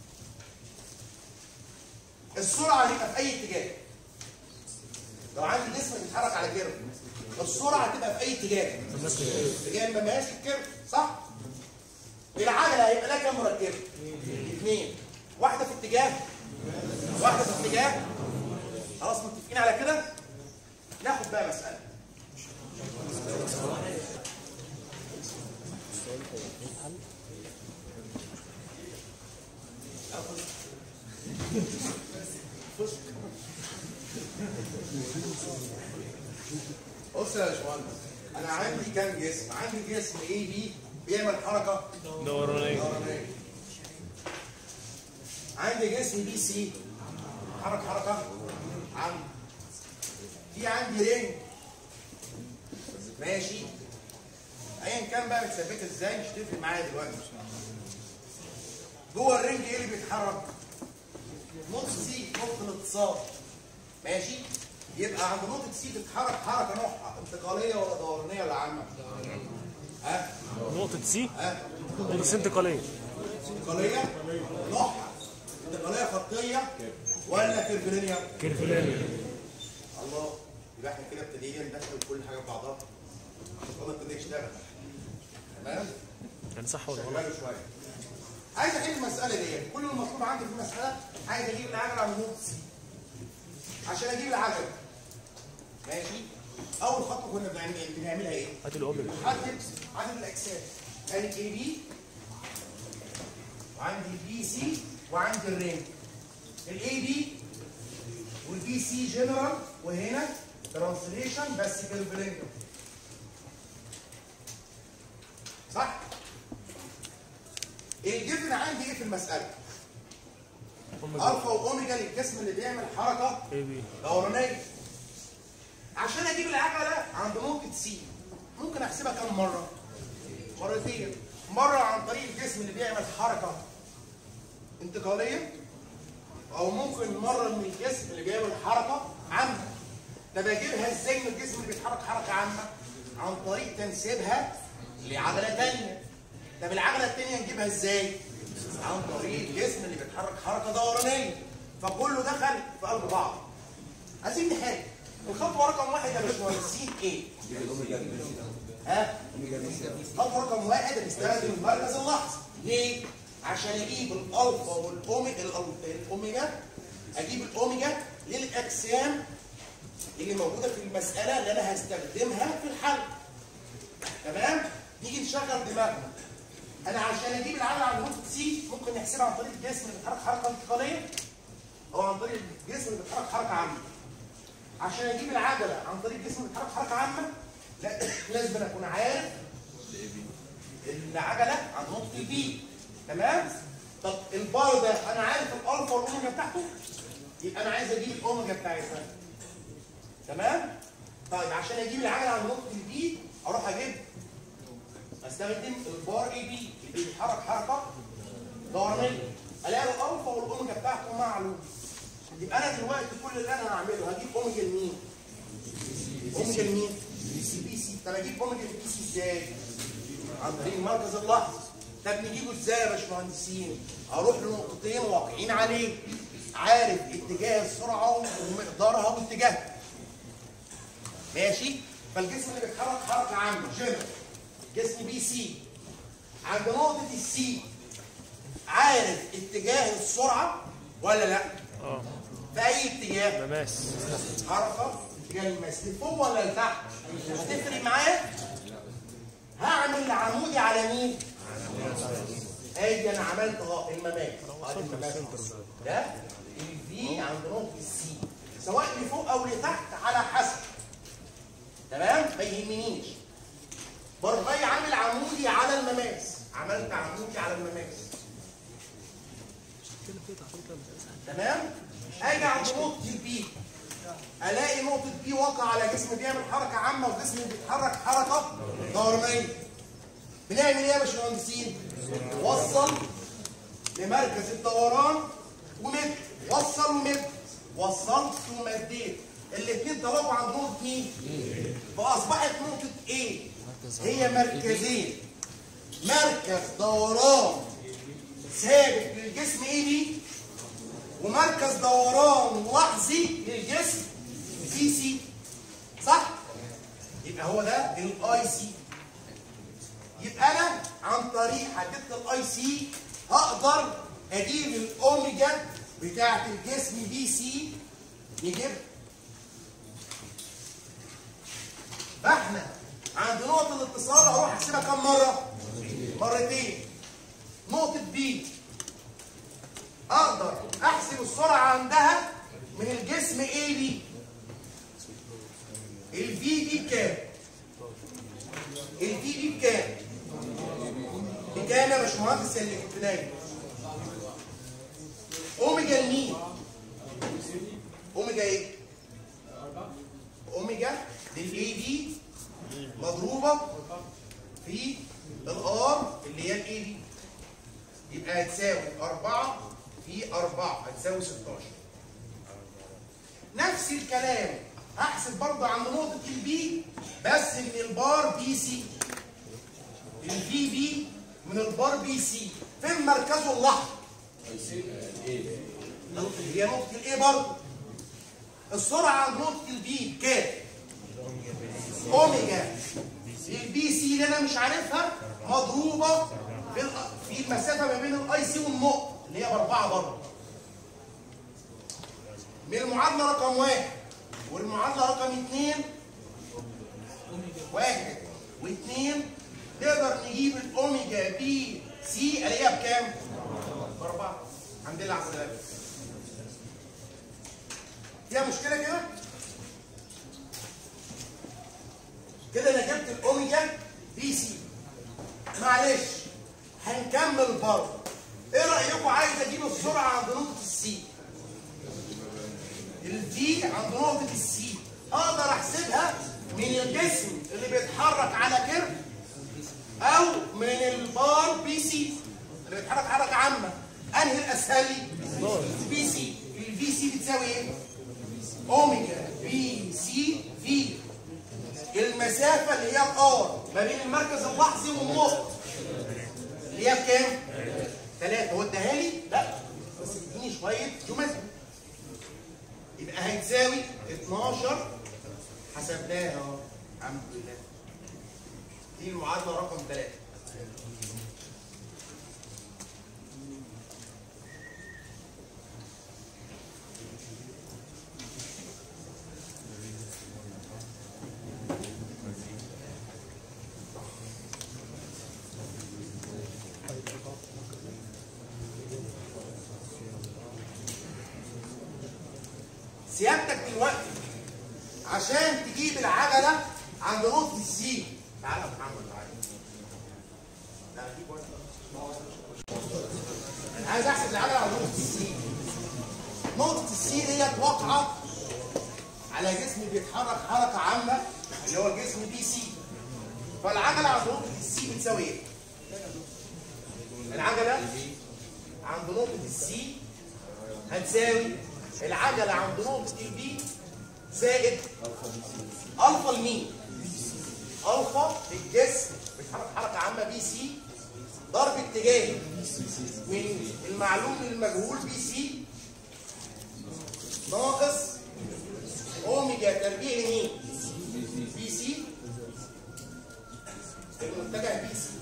السرعه هتبقى في اي اتجاه. لو عندي جسم بيتحرك على كيرف السرعه هتبقى في اي اتجاه؟ اتجاه المماس الكيرف، صح؟ العجله هيبقى لها كام مركبه؟ اثنين، واحده في اتجاه واحده في اتجاه. خلاص متفقين على كده؟ ناخد بقى مساله. بص يا باشمهندس، انا عندي كام جسم؟ عندي جسم اي بي بيعمل حركه دورانية. عندي جسم بي سي حرك حركه عم. في عندي رينج ماشي، ايا كان بقى متثبته ازاي مش هتفرق معايا دلوقتي. جوه الرينج ايه اللي بيتحرك؟ نقطه سي، نقطه الاتصال ماشي. يبقى عند نقطه سي بتتحرك حركه نوعها انتقاليه ولا دورانيه ولا عامه؟ ها؟ نقطة سي؟ ها؟ نقطة سي انتقالية. انتقاليه نوعها انتقاليه خطيه ولا كيرفلينيا؟ كيرفلينيا. الله، يبقى احنا كده ابتدينا ندخل كل حاجه في بعضها. والله ابتدى يشتغل. تمام؟ كان صح ولا غلط؟ شغاله شويه. عايز احل المساله ديت، كل المطلوب عندي في المساله عايز اجيب العجله على نقطه سي. عشان اجيب العجله ماشي، اول خطوه كنا بنعمل- بنعملها ايه؟ هات الاوميجا. نحدد عدد الاجسام. ادي اي بي وعندي البي سي وعندي الرينج. الاي بي والبي سي جنرال وهنا ترانسليشن بس كيرفلينيا، صح؟ الجبن عندي ايه في المساله؟ الفا واوميجا للجسم اللي بيعمل حركه اي بي دورانيه. عشان اجيب العجله عند نقطه سي ممكن احسبها كم مره؟ مرتين. مره عن طريق الجسم اللي بيعمل حركه انتقاليه، او ممكن مره من الجسم اللي بيعمل حركه عامه. طب اجيبها ازاي من الجسم اللي بيتحرك حركه عامه؟ عن طريق تنسيبها لعجله ثانيه. طب العجله الثانيه نجيبها ازاي؟ عن طريق الجسم اللي بيتحرك حركه دورانيه. فكله دخل في قلب بعض. عايزين نحل. الخطوه رقم واحد يا باشمهندسين ايه؟ ها؟ خطوه رقم واحد هنستخدم المركز اللحظي. ليه؟ عشان اجيب الالفا والاوميجا الاوميجا اجيب الاوميجا للاجسام اللي موجوده في المساله اللي انا هستخدمها في الحل. تمام؟ نيجي نشغل دماغنا. انا عشان اجيب العجله عند نقطه سي ممكن نحسبها عن طريق الجسم اللي بيتحرك حركه انتقاليه او عن طريق الجسم اللي بيتحرك حركه عامه. عشان اجيب العجله عن طريق الجسم اللي بيتحرك حركه عامه لا لازم اكون عارف العجله عند نقطه البي. تمام؟ طب البار ده انا عارف الالفا والاوميجا بتاعته، يبقى انا عايز اجيب الاوميجا بتاعتها. تمام؟ طيب عشان اجيب العجله عند نقطه البي اروح اجيب استخدم البار اي بي اللي بيتحرك حركه دورانيه. الاقي الالفا والاوميجا بتاعته معلوم. يبقى انا دلوقتي كل اللي انا هعمله هجيب اوميجا لمين؟ اوميجا لمين؟ بي سي بي سي. طب اجيب اوميجا البي سي ازاي؟ عن طريق المركز اللحظي. طب نجيبه ازاي يا باشمهندسين؟ اروح لنقطتين واقعين عليه، عارف اتجاه السرعه ومقدارها واتجاهها. ماشي؟ فالجسم اللي بيتحرك حركه عامه جنرال جسم بي سي عند نقطه السي عارف اتجاه السرعه ولا لا؟ اه في اي اتجاه؟ مماس. حركه اتجاه الماس لفوق ولا لتحت؟ هتفرق معايا؟ هعمل عمودي على مين؟ ادي انا عملت اهو المماس ادي المماس ده الفي عند نقطه السي سواء لفوق او لتحت على حسب. تمام؟ ما يهمنيش. برضه جاي عامل عمودي على المماس، عملت عمودي على المماس. تمام؟ اجي عند نقطه البي الاقي نقطه بي واقع على جسم بيعمل حركه عامه وجسم بيتحرك حركه دورانيه. بنعمل ايه يا باشمهندسين؟ وصل لمركز الدوران ومد، وصل ومد، وصلت ومديت، الاثنين طلعوا عند نقطه مين؟ فاصبحت نقطه ايه؟ هي مركزين، مركز دوران ثابت للجسم ايه دي؟ ومركز دوران لحظي للجسم سي سي. صح؟ يبقى هو ده الاي سي. يبقى انا عن طريق حددت الاي سي هقدر اجيب الاوميجا بتاعت الجسم بي سي نجيبها. فاحنا عند نقطة الاتصال اروح احسبها كم مرة؟ مرتين. نقطة بي اقدر احسب السرعة عندها من الجسم ايه دي؟ الفي دي بكام؟ الفي دي بكام؟ بكام يا باشمهندس اللي في البداية؟ اوميجا لمين؟ اوميجا ايه؟ اوميجا للاي دي مضروبة في الار اللي هي الاي دي. يبقى هتساوي أربعة في أربعة هتساوي ستاشر. نفس الكلام هحسب برضه عند نقطة البي بس من البار بي سي. البي بي من البار بي سي فين مركزه اللحظي؟ هي نقطة الايه برضه. السرعة عند نقطة البي بكام؟ اوميجا البي سي اللي انا مش عارفها مضروبة في في المسافة ما بين الاي سي والنقطة اللي هي باربعة برضه. من المعادلة رقم واحد والمعادلة رقم اثنين واحد واثنين نقدر نجيب الاوميجا بي سي الاقيها بكام؟ باربعة. الحمد لله على السلامة. فيها مشكلة كده؟ كده انا جبت الاوميجا بي سي. معلش هنكمل برضه. ايه رايكم عايز اجيب السرعه عند نقطه السي؟ الفي عند نقطه السي اقدر احسبها من الجسم اللي بيتحرك على كيرف او من البار بي سي اللي بيتحرك حركه عامه. انهي الاسهل لي؟ بي سي. البي سي بتساوي ايه؟ اوميجا بي سي في المسافه اللي هي الار ما بين المركز اللحظي والنقطه اللي هي بكام؟ ثلاثة. هو اداها لي؟ لا بس اديني شوية جمل. يبقى هيتساوي اتناشر حسبناها اهو الحمد لله. دي المعادلة رقم ثلاثة. سيادتك دلوقتي عشان تجيب العجله عند نقطه السي. تعالى يا محمد تعالى. لا اجيب واحد. انا عايز احسب العجله عند نقطه السي. نقطه السي ديت واقعه على جسم بيتحرك حركه عامه اللي هو الجسم بي سي. فالعجله عند نقطه السي بتساوي ايه؟ العجله عند نقطه السي هتساوي العجلة عند نقطة البي زائد ألفا لمين؟ ألفا الجسم بيتحرك حركة عامة بي سي ضرب اتجاهي من المعلوم للمجهول بي سي ناقص أوميجا تربيع لمين؟ بي سي المتجه بي سي.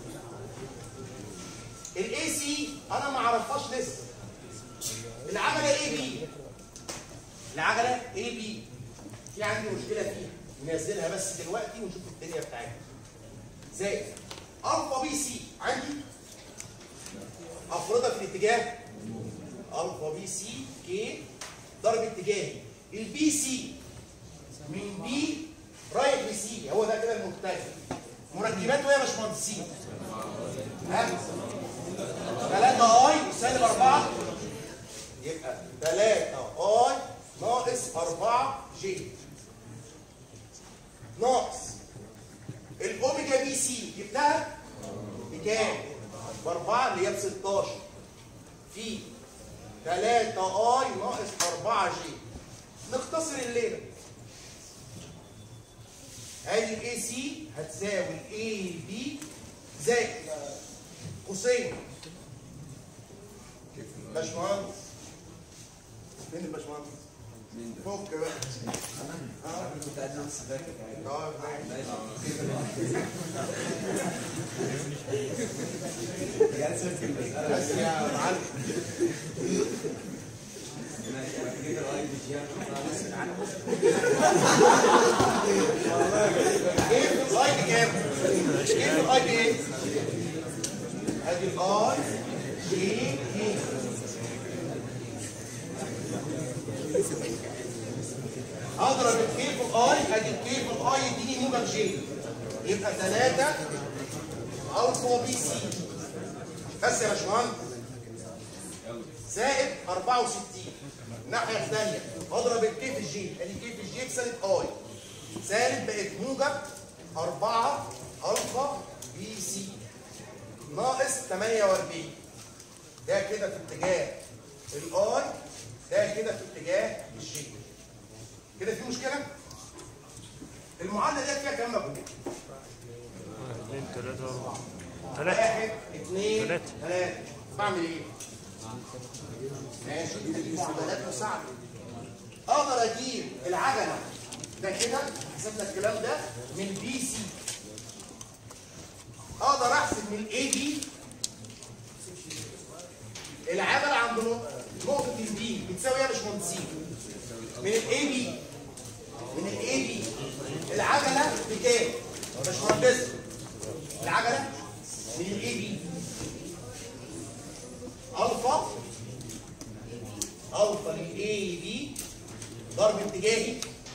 الاي سي أنا ما أعرفهاش لسه. العجلة اي بي العجلة اي بي في عندي مشكلة فيها ننزلها بس دلوقتي ونشوف الدنيا بتاعتها. زائد الفا بي سي عندي افرضها في الاتجاه الفا بي سي كي ضرب اتجاهي. البي سي من بي رايح لسي، هو ده كده المرتفع. مركباته ايه يا باشمهندسين؟ ها؟ ثلاثة اي وسالب أربعة، يبقى ثلاثة اي ناقص أربعة جي ناقص الاوميجا بي سي جبتها بكام؟ بأربعة اللي هي ب ستاشر في ثلاثة اي ناقص أربعة جي. نختصر الليلة. ادي الاي سي هتساوي الاي بي زائد قوسين باشمهندس. فين الباشمهندس؟ فك بقى. انا كنت قاعد نفس ذاكر اه بس يا معلم. ماشي انا كده الاي بي جي كيف الاي بكام؟ كيف الاي بايه؟ ادي الاي جي اي اضرب الكيف الاي، ادي الكيف الاي يديني موجب جي، يبقى ثلاثة الفا بي سي بس يا باشمهندس زائد أربعة وستين. الناحية الثانية اضرب الكيف الجي، ادي كيف الجي بسالب اي، سالب بقت موجب أربعة الفا بي سي ناقص ثمانية وأربعين. ده كده في اتجاه الاي، ده كده في اتجاه الجي. كده في مشكلة؟ المعادلة ديت فيها كام مجهول؟ اثنين ثلاثة أربعة ثلاثة واحد اثنين ثلاثة. ثلاثة. بعمل ايه؟ ماشي دي معادلات مساعدة. اقدر اجيب العجلة ده كده، حسبنا الكلام ده من بي سي. اقدر احسب من الاي بي العجلة عند نقطة البي بتساوي ايه يا باشمهندسين؟ من الاي بي من الاي بي العجلة بكام؟ يا باشمهندس العجلة من الاي بي الفا الفا للاي بي ضرب اتجاهي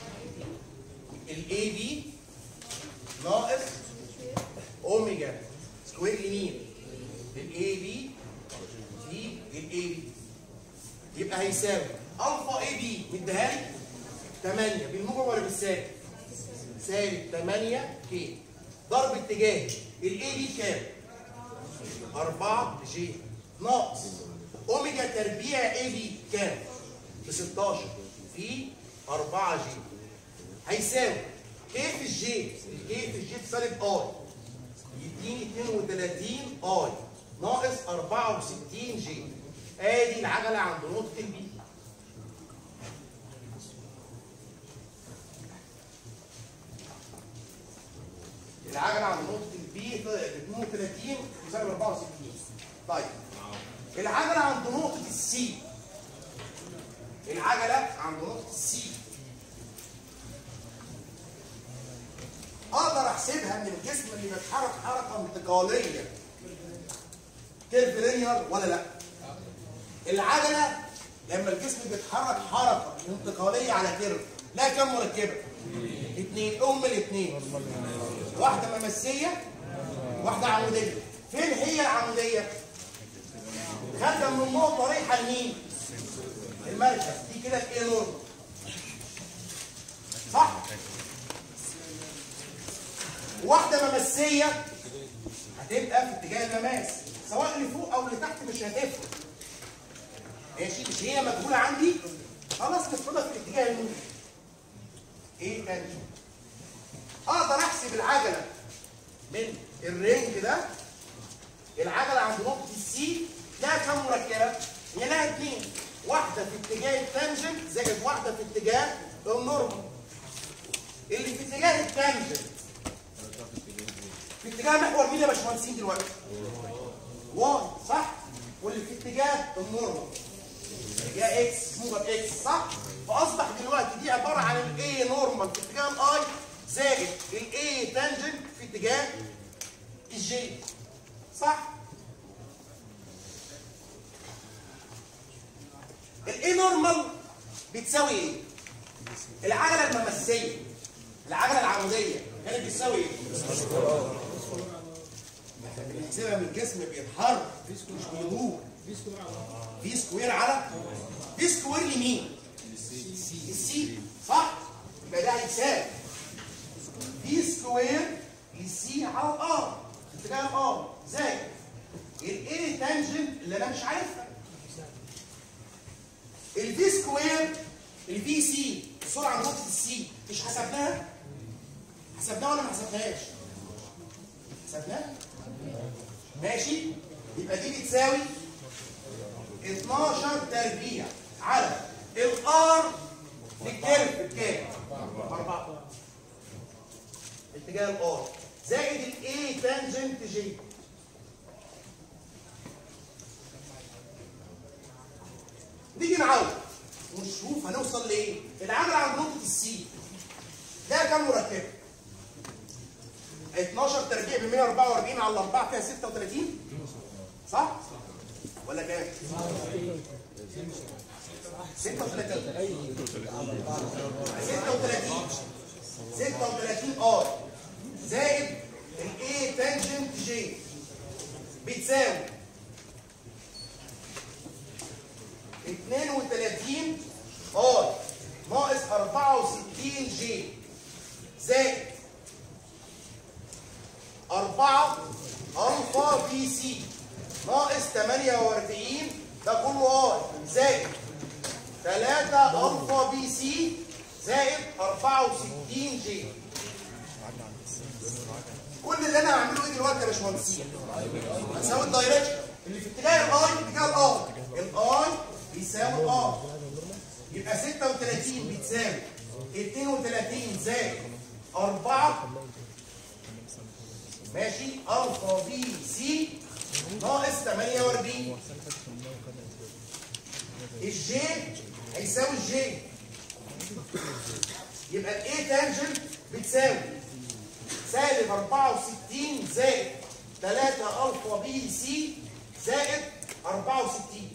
الاي بي ناقص اوميجا سكوير يمين الاي بي في الاي بي، يبقى هيساوي الفا اي بي مديها لي ثمانية بالموجب ولا بالسالب؟ سالب ثمانية كي ضرب اتجاهي الاي بي كام؟ أربعة جي ناقص اوميجا تربيع اي بي كام؟ ب ستاشر في أربعة جي هيساوي كيف الجي، الكيف الجي بسالب اي يديني اثنين وثلاثين اي ناقص أربعة وستين جي. ادي العجله عند نقطه البي. العجله عند نقطه البي طلعت اثنين وثلاثين وسالب أربعة وستين. طيب العجله عند نقطه السي، العجله عند نقطه السي اقدر احسبها من الجسم اللي بيتحرك حركه انتقاليه كيرف لينير ولا لا؟ العجله لما الجسم بيتحرك حركه انتقاليه على كيرف لها كم مركبه؟ اثنين. ام الاثنين واحده ممسيه واحده عموديه. فين هي العموديه؟ خارجه من النقطه رايحه لمين؟ المركز. دي كده الايه نورمال صح؟ واحده ممسيه هتبقى في اتجاه المماس سواء لفوق او لتحت مش هتفرق. ماشي مش هي مجهوله عندي خلاص نفرضها في الاتجاه النوري. ايه تاني؟ اقدر احسب العجله من الرينج ده. العجله عند نقطه السي لها كم مركبه؟ هي لها اثنين، واحده في اتجاه التانجنت زائد واحده في اتجاه النورمال. اللي في اتجاه التانجنت في اتجاه محور مين يا باشمهندسين دلوقتي؟ واي صح؟ واللي في اتجاه النورمال اتجاه اكس موجب اكس صح؟ فاصبح دلوقتي دي عباره عن الاي نورمال في اتجاه الاي زائد الاي تانجنت في اتجاه الجي صح؟ الاي نورمال بتساوي ايه؟ العجله الممسيه العجله العموديه كانت بتساوي ايه؟ احنا بنحسبها من الجسم بيتحرك مش بيدور. في سكوير على في سكوير لمين؟ السي صح؟ يبقى ده هيساوي في سكوير لسي على الار اتجاه الار زائد الاي تانجنت اللي انا مش عارفها. الفي سكوير الفي سي السرعه عن نقطه السي مش حسبناها؟ حسبناها ولا ما حسبناهاش؟ حسبناها؟ ماشي؟ يبقى دي بتساوي اتناشر تربيع على الار للكيرف بكام؟ أربعة. اتجاه الار زائد الاي تانجنت جي. نيجي نعوض ونشوف هنوصل لايه؟ العجله عند نقطه السي ده كام مركب؟ اتناشر تربيع ب مية واربعة واربعين على أربعة فيها ستة وتلاتين صح؟ ولا كام؟ ستة وتلاتين ستة وتلاتين ستة وتلاتين ار زائد الاي تانجنت جي بتساوي اتنين وتلاتين ار ناقص أربعة وستين جي زائد أربعة ألفا في سي ناقص تمانية واربعين ده كله ار زائد تلاتة ألفا بي سي زائد أربعة وستين جي. كل اللي انا هعمله ايه دلوقتي يا باشمهندسين؟ هساوي الدايركشن اللي في اتجاه الاي اتجاه الار. الاي بيساوي الار يبقى ستة وتلاتين بتساوي اتنين وتلاتين زائد أربعة ماشي الفا بي سي ناقص تمانية واربعين. الجي هيساوي الجي يبقى الاي تانجنت بتساوي سالب أربعة وستين زائد تلاتة الفا بي سي زائد أربعة وستين.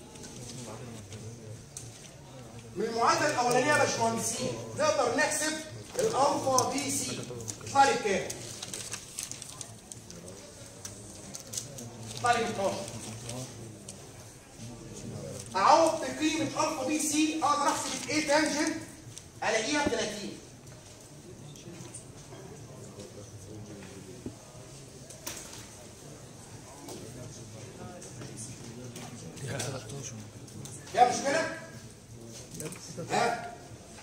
من المعادله الاولانيه يا باشمهندسين نقدر نحسب الالفا بي سي يطلع لي بكام؟ يطلع لي ب اتناشر. اعوض بقيمه الفا بي سي اقدر احسب الاي تانجنت الاقيها ب تلاتين. يا مشكلة؟ ها؟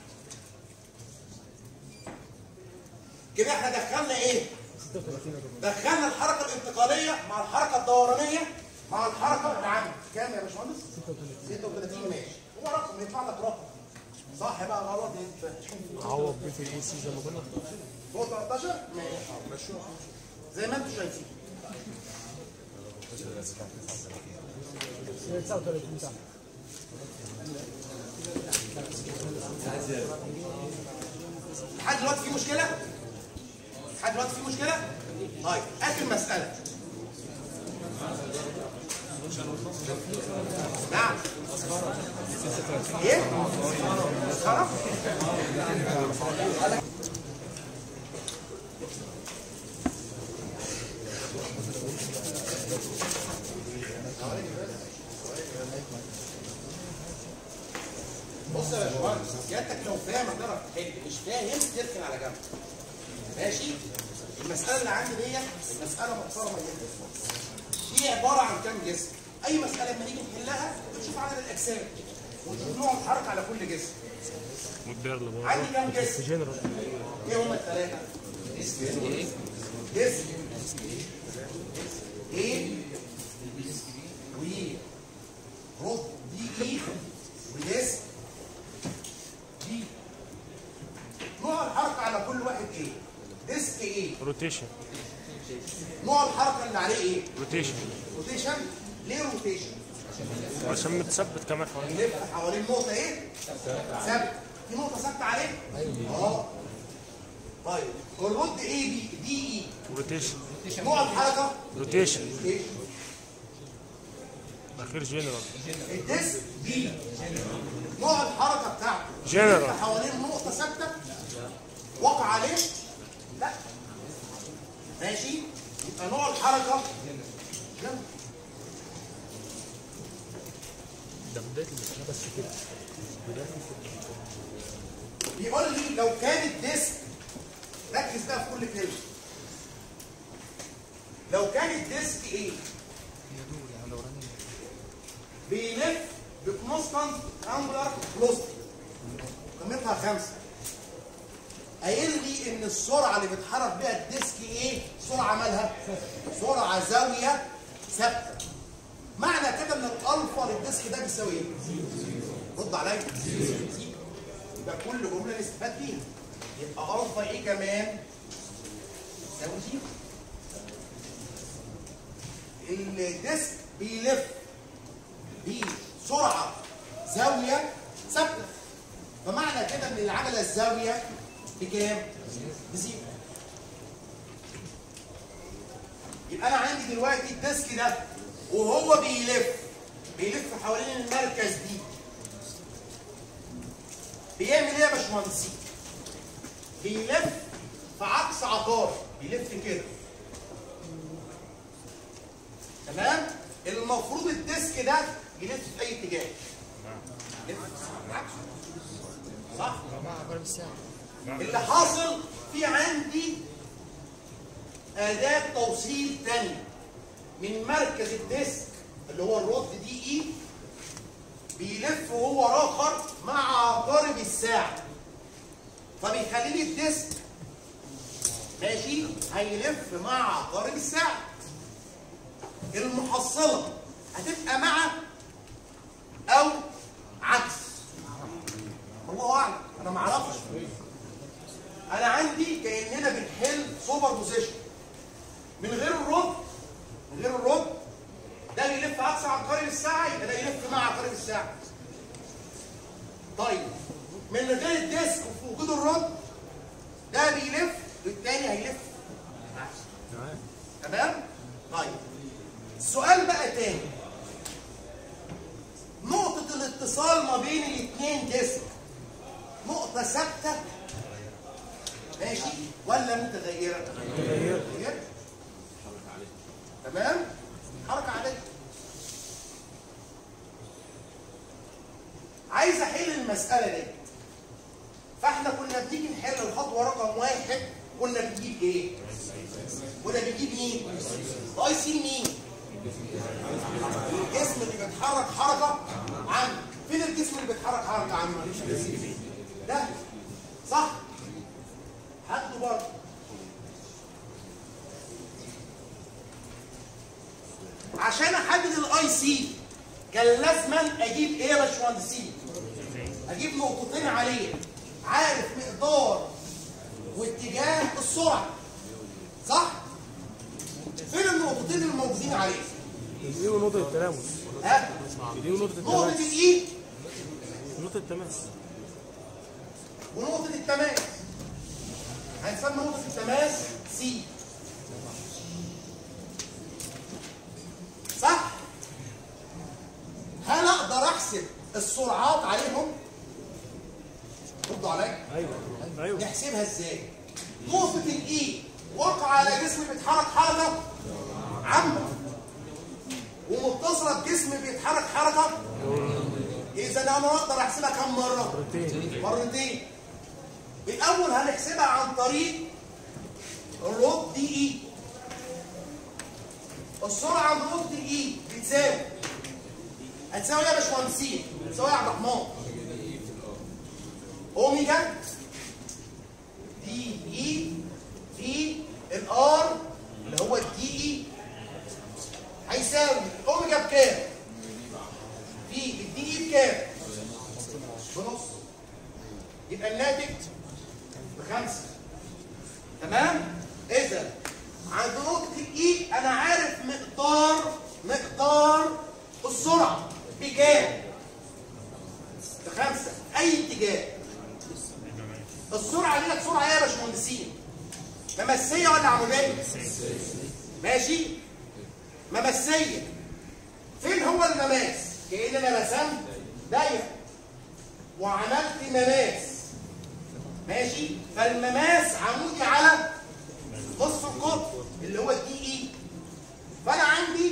كده احنا دخلنا ايه؟ دخلنا الحركة الانتقالية مع الحركة الدورانية مع الحركة العامة. كام يا باشمهندس؟ ستة وتلاتين ماشي. هو رقم يطلع لك رقم. صح بقى غلط انت. عوض بيه في الاي سي زي ما قلنا. فوق تلتاشر؟ ماشي. زي ما انتم شايفين. تسعة وتلاتين تحت. لحد دلوقتي في مشكلة؟ لحد دلوقتي في مشكلة؟ طيب آخر مسألة. نعم. إيه؟ مسخرة؟ بص يا باشمهندس سيادتك لو فاهم هتعرف تحل، مش فاهم تركن على جنب. ماشي؟ المسألة اللي عندي ديت مسألة محترمة جدا. دي عبارة عن كام جسم؟ أي مسألة لما نيجي نحلها بنشوف عدد الأجسام ونشوف نوع الحركة على كل جسم. عندي كام جسم؟ إيه هما الثلاثة؟ جسم إيه وإيه رد دي إيه وديسك دي. نوع الحركة على كل واحد ايه؟ ديسك ايه؟ روتيشن. نوع الحركة اللي عليه ايه؟ روتيشن. روتيشن. ليه روتيشن؟ عشان متثبت كمان حوالين. نلف حوالين نقطة ايه؟ ثابتة. في نقطة ثابتة عليه؟ ايوه. اه. طيب الرد ايه دي؟ دي ايه؟ روتيشن. نوع الحركة؟ روتيشن. روتيشن. اخير جنرال. الديسك دي نوع الحركه بتاعته جنرال. حوالين نقطه ثابته وقع عليه؟ لا. ماشي؟ يبقى نوع الحركه جنرال. ده بداية المسألة بس كده. بداية بيقول لي لو كان الديسك، ركز بقى في كل كلمه، لو كان الديسك ايه؟ بيلف بكونستانت انجلر فيلوسيتي قيمتها خمسه. قايل لي ان السرعه اللي بيتحرك بيها الديسك ايه؟ سرعه مالها؟ سرعه زاويه ثابته. معنى كده ان الالفا للديسك ده بيساوي ايه؟ رد عليا. يبقى كل جمله نستفاد بيها. يبقى الفا ايه كمان؟ يساوي زيرو. الديسك بيلف بسرعه زاويه ثابته. فمعنى كده ان العجله الزاويه بكام؟ بزيرو. يبقى انا عندي دلوقتي الديسك ده وهو بيلف بيلف حوالين المركز دي بيعمل ايه يا باشمهندسين؟ بيلف في عكس عقاري، بيلف كده. تمام؟ المفروض الديسك ده يلف في اي اتجاه. يلف عكسه. صح؟ اللي حاصل في عندي أداة توصيل تانية من مركز الديسك اللي هو الرد دي اي، بيلف وهو آخر مع عقارب الساعة، فبيخلي لي الديسك ماشي هيلف مع عقارب الساعة. المحصلة هتبقى مع أو عكس. الله أعلم، أنا ما أعرفش. أنا عندي كأننا بنحل سوبر بوزيشن من غير الرد، من غير الرد ده بيلف عكس عقارب الساعة، يبقى ده يلف مع عقارب الساعة. طيب من غير الديسك وفي وجود الرد ده بيلف والتاني هيلف عكس. تمام؟ طيب السؤال بقى تاني، نقطة الاتصال ما بين الاثنين ديسك نقطة ثابتة ماشي ولا متغيرة؟ متغيرة. تمام؟ حركة عادية. عايز احل المسألة دي، فاحنا كنا بنيجي نحل الخطوة رقم واحد كنا بنجيب ايه؟ كنا بنجيب مين؟ الاي سي مين؟ الجسم اللي بيتحرك حركة عامة. فين الجسم اللي بيتحرك حركة عامة؟ ده صح؟ هاخده برضه. عشان احدد الاي سي كان لازما اجيب ايه يا باشمهندسين؟ اجيب نقطتين عليه، عارف مقدار واتجاه السرعه. صح؟ فين النقطتين الموجودين عليه؟ دي ونقطة التلامس. ها؟ دي ونقطة نقطة التماس. الاي نقطة التماس. ونقطة التماس. هنسمي نقطة التماس سي. صح؟ هل اقدر احسب السرعات عليهم؟ ردوا عليا. ايوه ايوه. نحسبها ازاي؟ نقطة الاي وقع على جسم بيتحرك حركة عامة ومتصلة بجسم بيتحرك حركة، إذا أنا أقدر أحسبها كم مرة؟ مرتين. مرتين. الأول هنحسبها عن طريق الرد دي إي. السرعة عند الرد دي إي بتساوي هتساوي إيه يا باشمهندسين؟ هتساوي إيه يا عبد الرحمن؟ أوميجا دي إي في الآر اللي هو الدي إي هيساوي الأوميجا بكام؟ في الدي إي بكام؟ بنص. يبقى الناتج بخمسة. تمام؟ إذا عند نقطة الإي أنا عارف مقدار مقدار السرعة بكام؟ بخمسة. أي اتجاه. السرعة دي سرعة إيه يا باشمهندسين؟ ممسية ولا عمودية؟ ماشي؟ ممسية. فين هو المماس؟ كأن أنا رسمت ضيق وعملت مماس ماشي، فالمماس عمودي على نصف القطر اللي هو الدي اي، فانا عندي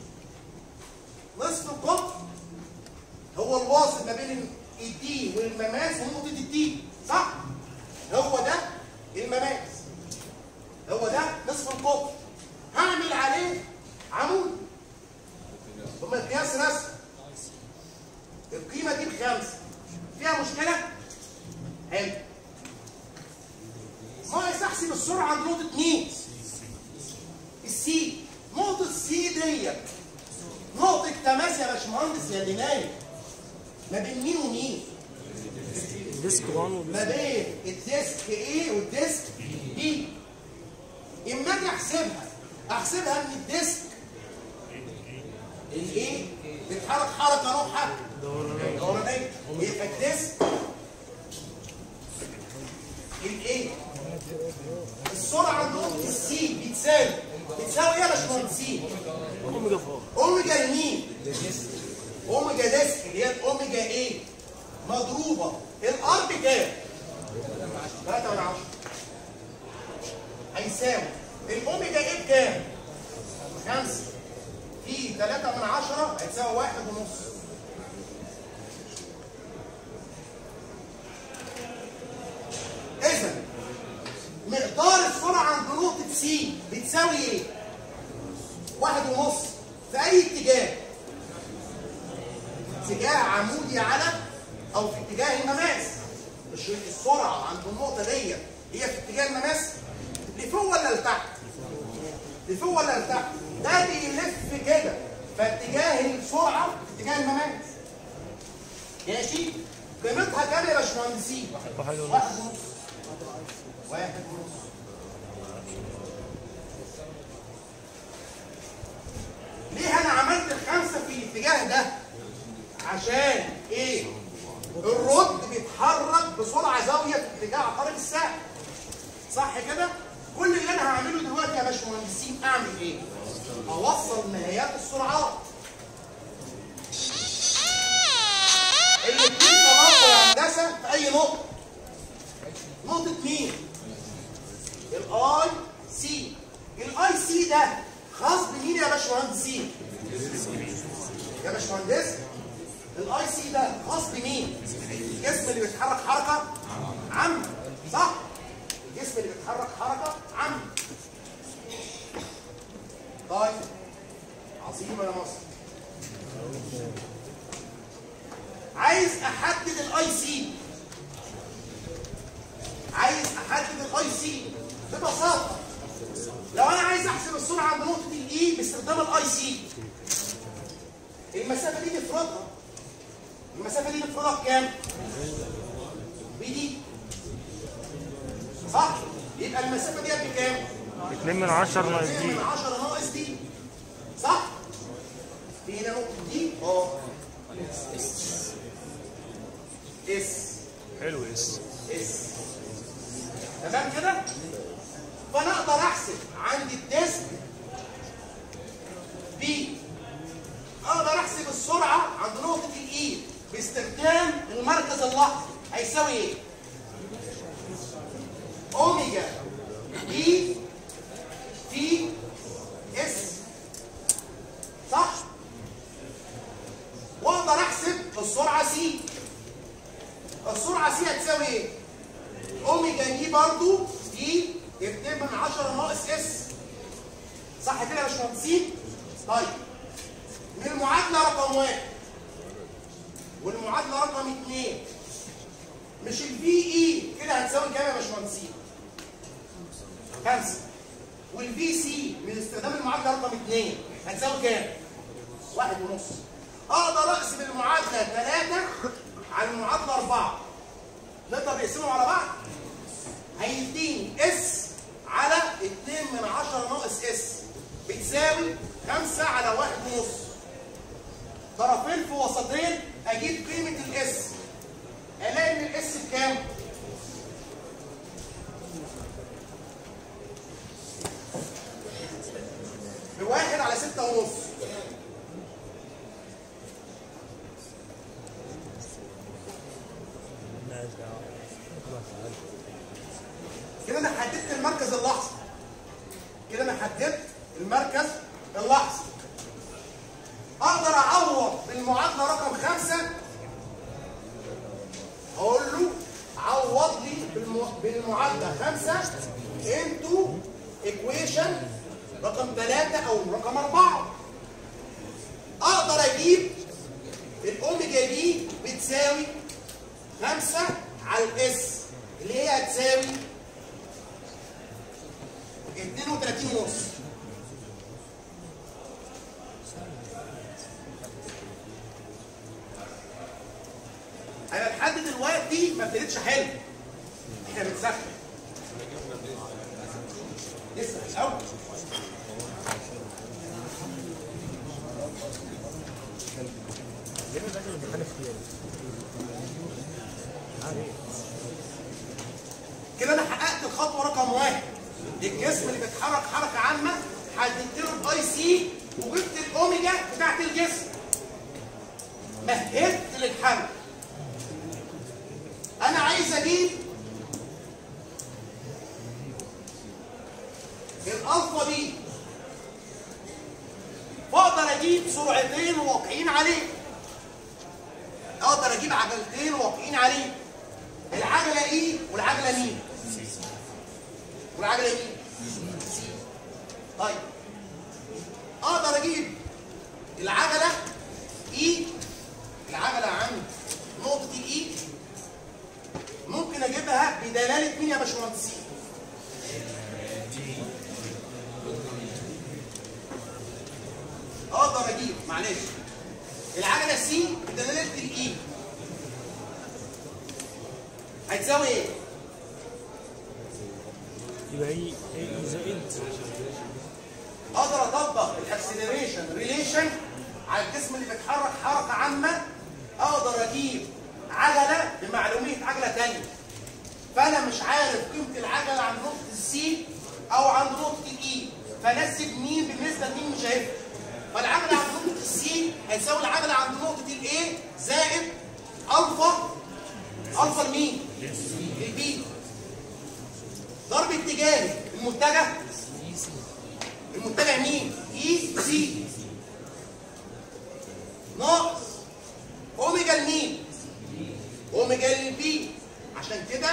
نصف القطر هو الواصل ما بين الدي والمماس ونقطه الدي، صح؟ هو ده المماس، هو ده نصف القطر، هعمل عليه عمود. ثم القياس رسم القيمه دي بخمسه، فيها مشكله؟ حلو. ناقص احسب السرعه عند نقطه مين؟ السي. نقطه السي ديت نقطه تماس يا باشمهندس يا اللي نايم ما بين مين ومين؟ ديسك واحد ما بين الديسك A والديسك B. اما اجي احسبها احسبها من الديسك الايه بيتحرك حركه روحها دورانيه، يبقى الديسك الايه السرعه عند نقطه السي بتساوي بتساوي ايه يا باشمهندسين؟ اوميجا فوق اوميجا يمين اوميجا ديسك اللي هي الاوميجا ايه مضروبه الار بكام؟ ثلاثة من عشرة هيساوي الاوميجا ايه بكام؟ خمسة في ثلاثة من عشرة هيساوي واحد ونص. إذا مقدار السرعة عند نقطة سي بتساوي إيه؟ واحد ونص في أي اتجاه؟ اتجاه عمودي على أو في اتجاه المماس. مش السرعة عند النقطة دي هي في اتجاه المماس؟ لفوق ولا لتحت؟ لفوق ولا لتحت؟ ده بيلف كده فاتجاه السرعة في اتجاه المماس. ماشي؟ قيمتها كام يا باشمهندسين؟ واحد ونص. واحد ونص. واحد ونص. ليه انا عملت الخمسه في الاتجاه ده؟ عشان ايه؟ الرد بيتحرك بسرعه زاويه في اتجاه عقارب الساعه. صح كده؟ كل اللي انا هعمله دلوقتي يا باشمهندسين اعمل ايه؟ اوصل نهايات السرعات. الاثنين تناقض يا هندسه في اي نقطه. نقطه مين؟ الاي سي. الاي سي ده خاص بمين يا باشمهندسين؟ يا باشمهندس الاي سي ده خاص بمين؟ الجسم اللي بيتحرك حركه عامه، صح؟ الجسم اللي بيتحرك حركه عامه. طيب عظيم يا مصر. عايز احدد الاي سي. عايز احدد الاي سي ببساطه. لو انا عايز احسب السرعه عند نقطه الاي باستخدام الاي سي، المسافه دي نفرضها. المسافه دي نفرضها بكام؟ بي دي، صح؟ يبقى المسافه دي بكام؟ اتنين من عشرة ناقص اتنين دي. من عشرة ناقص دي، صح؟ في هنا نقطه دي اه اس. حلو اس. اس تمام كده؟ فانا اقدر احسب عند الديسك بي، اقدر احسب السرعه عند نقطه الاي باستخدام المركز اللحظي. هيساوي ايه؟ اوميجا بي في اس، صح؟ واقدر احسب السرعه سي. السرعه سي هتساوي ايه؟ اوميجا دي برضو دي اتنين من عشرة ناقص اس، صح كده يا باشمهندسين؟ طيب من المعادله رقم واحد والمعادله رقم اثنين، مش الفي اي كده هتساوي كام يا باشمهندسين؟ خمسه. والفي سي من استخدام المعادله رقم اثنين هتساوي كام؟ واحد ونص. اقدر اقسم المعادله ثلاثه على المعادله اربعه. نقدر نقسمهم على بعض؟ هيديني اس على اتنين من عشرة ناقص اس بتساوي خمسة على واحد ونص. طرفين في وسطين اجيب قيمة الاس. الاقي ان الاس بكام؟ بواحد على ستة ونص. كده انا حددت المركز اللحظي. كده انا حددت المركز اللحظي. اقدر اعوض بالمعادله رقم خمسه، اقول له عوض لي بالمعادله خمسه انتو ايكويشن رقم ثلاثه او رقم اربعه. اقدر اجيب الاوميجا دي بتساوي خمسه على الاس اللي هي هتساوي اتنين وتلاتين ونص. انا لحد دلوقتي ما ابتديتش احل، احنا بنسخن لسه في الاول. كده انا حققت الخطوه رقم واحد. الجسم اللي بيتحرك حركه عامه حددت له الاي سي وجبت الاوميجا بتاعت الجسم. مهدت للحل. انا عايز اجيب الالفا دي، فاقدر اجيب سرعتين واقعين عليه. اقدر اجيب عجلتين واقعين عليه. العجله ايه والعجله مين؟ والعجله مين؟ طيب اقدر اجيب العجله اي، العجله عند نقطه الاي ممكن اجيبها بدلاله مين يا باشمهندسين؟ اقدر اجيب معلش العجله سي بدلاله الاي هتساوي ايه؟ يبقى هي اي زائد. اقدر اطبق الاكسلريشن ريليشن على الجسم اللي بيتحرك حركه عامه. اقدر اجيب عجله بمعلوميه عجله ثانيه، فانا مش عارف قيمه العجله عند نقطه السي او عند نقطه الاي، فنسب مين بالنسبه لمين مش هيفرق. فالعجله عند نقطه السي هيساوي العجله عند نقطه الاي زائد الفا الفا لمين؟ للبي. ضرب اتجاهي المتجه المتجه مين؟ اي سي ناقص اوميجا لمين؟ اوميجا للبي. عشان كده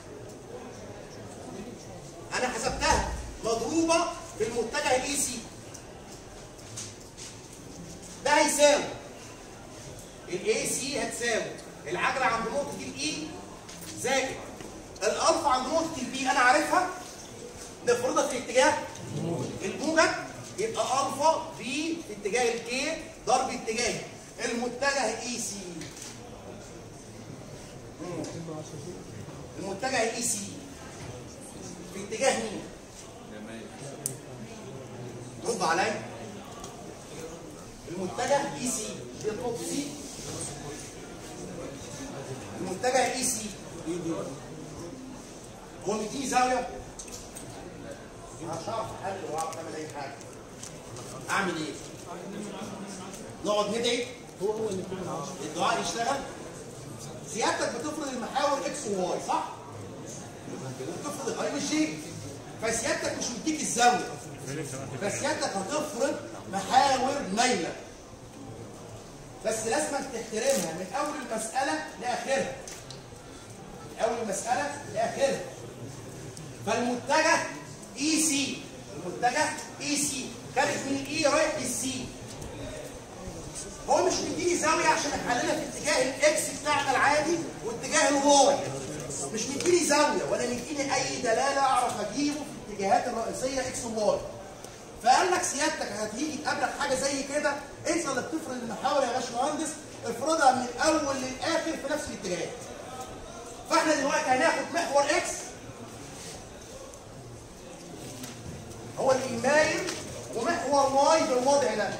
انا حسبتها مضروبه في المتجه الاي سي. ده هيساوي الاي سي هتساوي العجله عند نقطه الاي زائد الالفا عند نقطه البي. انا عارفها نفرضها في اتجاه الموجب، يبقى الفا في اتجاه الكي ضرب اتجاه المتجه اي سي. المتجه الاي سي في اتجاه مين؟ رد عليا. المتجه اي سي دي نقطه سي. المتجه اي سي هو مديني زاويه. مش هعرف احلل واعرف اعمل اي حاجه. اعمل ايه؟ نقعد ندعي. هو هو اللي كنا عشرة. الدعاء يشتغل. سيادتك بتفرض المحاور اكس وواي صح؟ بتفرض القريب الشيء. فسيادتك مش مديك الزاويه. فسيادتك هتفرض محاور مايله. بس لازم تحترمها من اول المساله لاخرها. من اول المساله لاخرها. فالمتجه اي سي، المتجه اي سي خارج من الاي رايح للسي. هو مش مديني زاويه عشان احللها في اتجاه الاكس بتاعنا العادي واتجاه الواي. مش مديني زاويه ولا مديني اي دلاله اعرف اجيبه في الاتجاهات الرئيسيه اكس وواي. فقال لك سيادتك هتيجي تقابلك حاجه زي كده، انت اللي بتفرض المحاور يا باشمهندس، افرضها من الاول للاخر في نفس الاتجاهات. فاحنا دلوقتي هناخد محور اكس هو اللي يمايل ومحور واي بالوضع ده.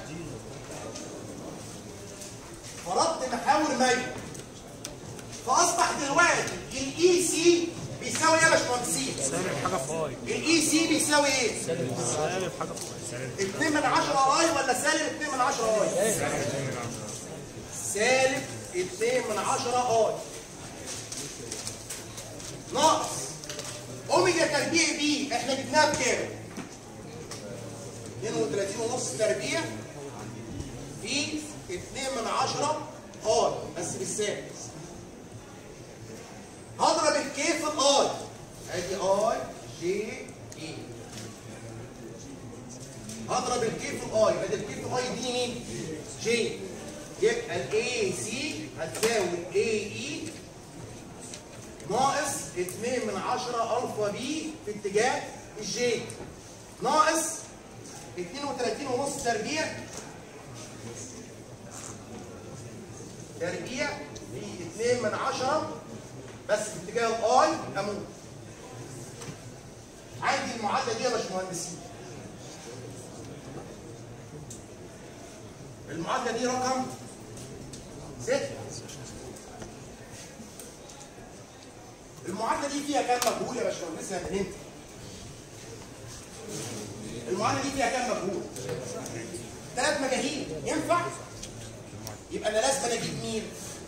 فرضت محاور مايل. فاصبح دلوقتي الاي سي بيساوي ايه يا باشمهندسين؟ سالب حاجه في اي. الاي سي بيساوي ايه؟ سالب حاجه في اي. اتنين من عشرة اي ولا سالب اتنين من عشرة اي؟ سالب اتنين من عشرة اي. ناقص اوميجا تربيع بي احنا جبناها بكام؟ اتنين وتلاتين ونص تربيع في اتنين من عشرة اي بس بالسالب. هضرب الكي في الاي ادي اي جي اي. هضرب الكي في الاي ادي الكي في الاي دي مين؟ جي. يبقى الاي سي هتساوي الاي اي ناقص اتنين من عشرة الفا بي في اتجاه الجي ناقص اتنين وتلاتين ونص تربيع تربيع في اتنين من عشرة بس في اتجاه الاي اموت. عندي المعادله دي يا باشمهندسين. المعادله دي رقم ستة. المعادله دي فيها كام مجهول يا باشمهندس؟ يا بنتي المعادله دي فيها كام مجهول؟ ثلاث مجاهيل. ينفع؟ يبقى انا لازم اجيب مين؟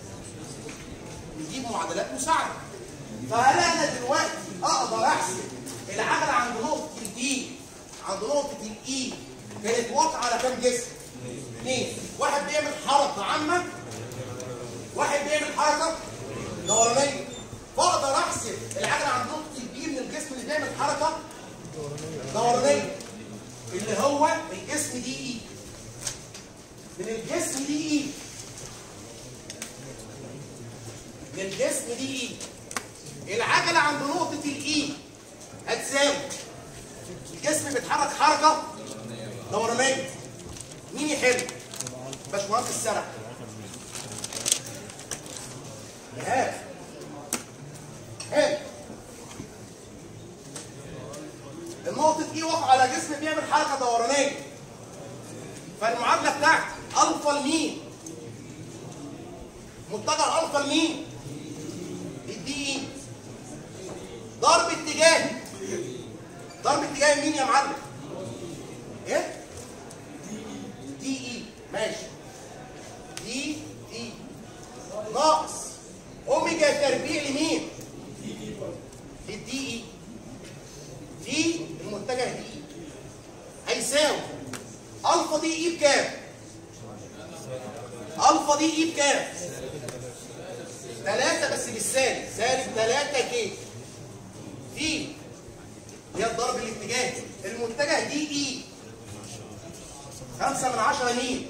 نجيب معادلات مساعده. فهل انا دلوقتي اقدر احسب العجله عند نقطه الدي عند نقطه الاي كانت واقعه على كام جسم؟ اثنين. واحد بيعمل حركه عامه، واحد بيعمل حركه دورانيه. فاقدر احسب العجله عند نقطه البي من الجسم اللي بيعمل حركه دورانيه اللي هو الجسم دي اي. من الجسم دي اي من الجسم دي اي العجله عند نقطه الاي هتساوي الجسم بيتحرك حركه دورانيه. مين يحل؟ باشمهندس سرح. ايهاب حلو. النقطة دي واقعة على جسم بيعمل حركة دورانية. فالمعادلة بتاعتي ألفا لمين؟ متجه ألفا لمين؟ الدي إي. ضرب اتجاهي. ضرب اتجاهي مين يا معلم؟ إيه؟ دي إي. ماشي. دي إي. ناقص أوميجا تربيع لمين؟ للدي إي. في المتجه دي إي هيساوي الفا دي إي بكام؟ الفا دي إي بكام؟ ثلاثة بس بالسالب، سالب ثلاثة كي في هي الضرب الاتجاهي. المتجه دي إي خمسة من عشرة مين؟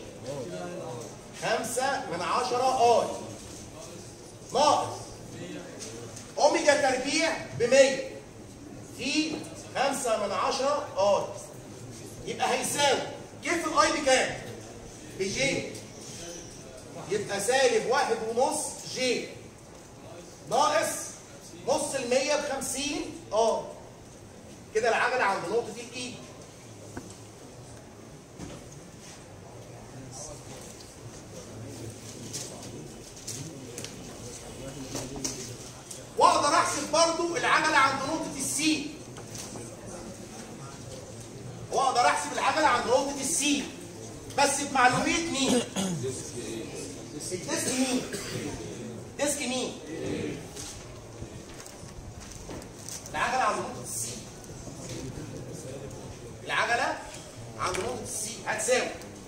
خمسة من عشرة آي ناقص أوميجا تربيع بمية في خمسة من عشرة آي. يبقى هيساوي كيف الآي بكام؟ بجي. يبقى سالب واحد ونص جي ناقص نص المية بخمسين آي. كده العجلة عند نقطة الإي. واقدر احسب برضو العجله عند نقطه السي. واقدر احسب العجله عند نقطه السي بس بمعلوميه مين؟ الديسك مين؟ ديسك مين؟ العجله عند نقطه السي. العجله عند نقطه السي هتساوي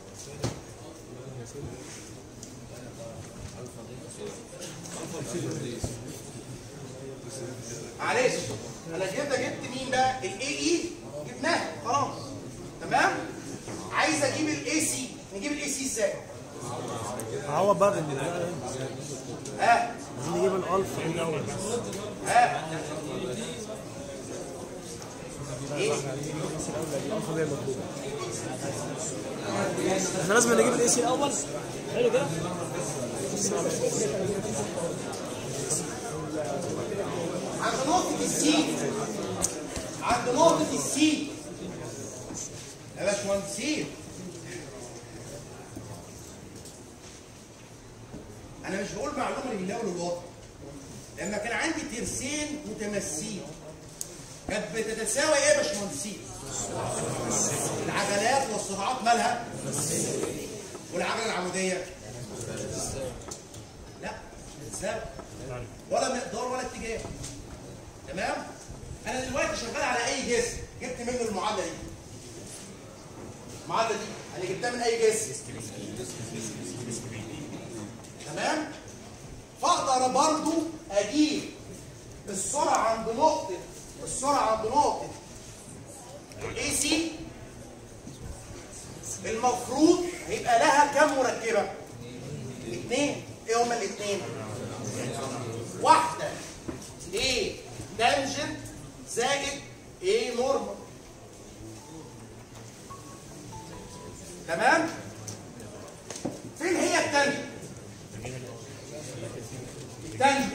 معلش انا كده جبت مين بقى؟ الاي اي جبناها خلاص تمام. عايز اجيب الاي سي. نجيب الاي سي ازاي؟ هو بقى ها عايزين نجيب الالفا الاول. ها ايه؟ الالفا هي مطلوبه. احنا لازم نجيب الاي سي الاول. حلو كده. عند نقطة السي عند نقطة السي يا باشمهندسين أنا مش بقول معلومة لله وللوطن. لما كان عندي ترسين متماثلين كانت بتتساوي إيه يا باشمهندسين؟ العجلات والصراعات مالها؟ والعجلة العمودية؟ لا بتتساوي ولا مقدار ولا اتجاه. اي جسم. تمام؟ فاقدر برضو اجيب السرعه عند نقطه السرعه عند نقطه الاي سي المفروض هيبقى لها كم مركبه؟ اثنين. ايه هما الاثنين؟ واحده A تانجنت زائد A نورمال. تمام؟ فين هي التانجنت؟ التانجنت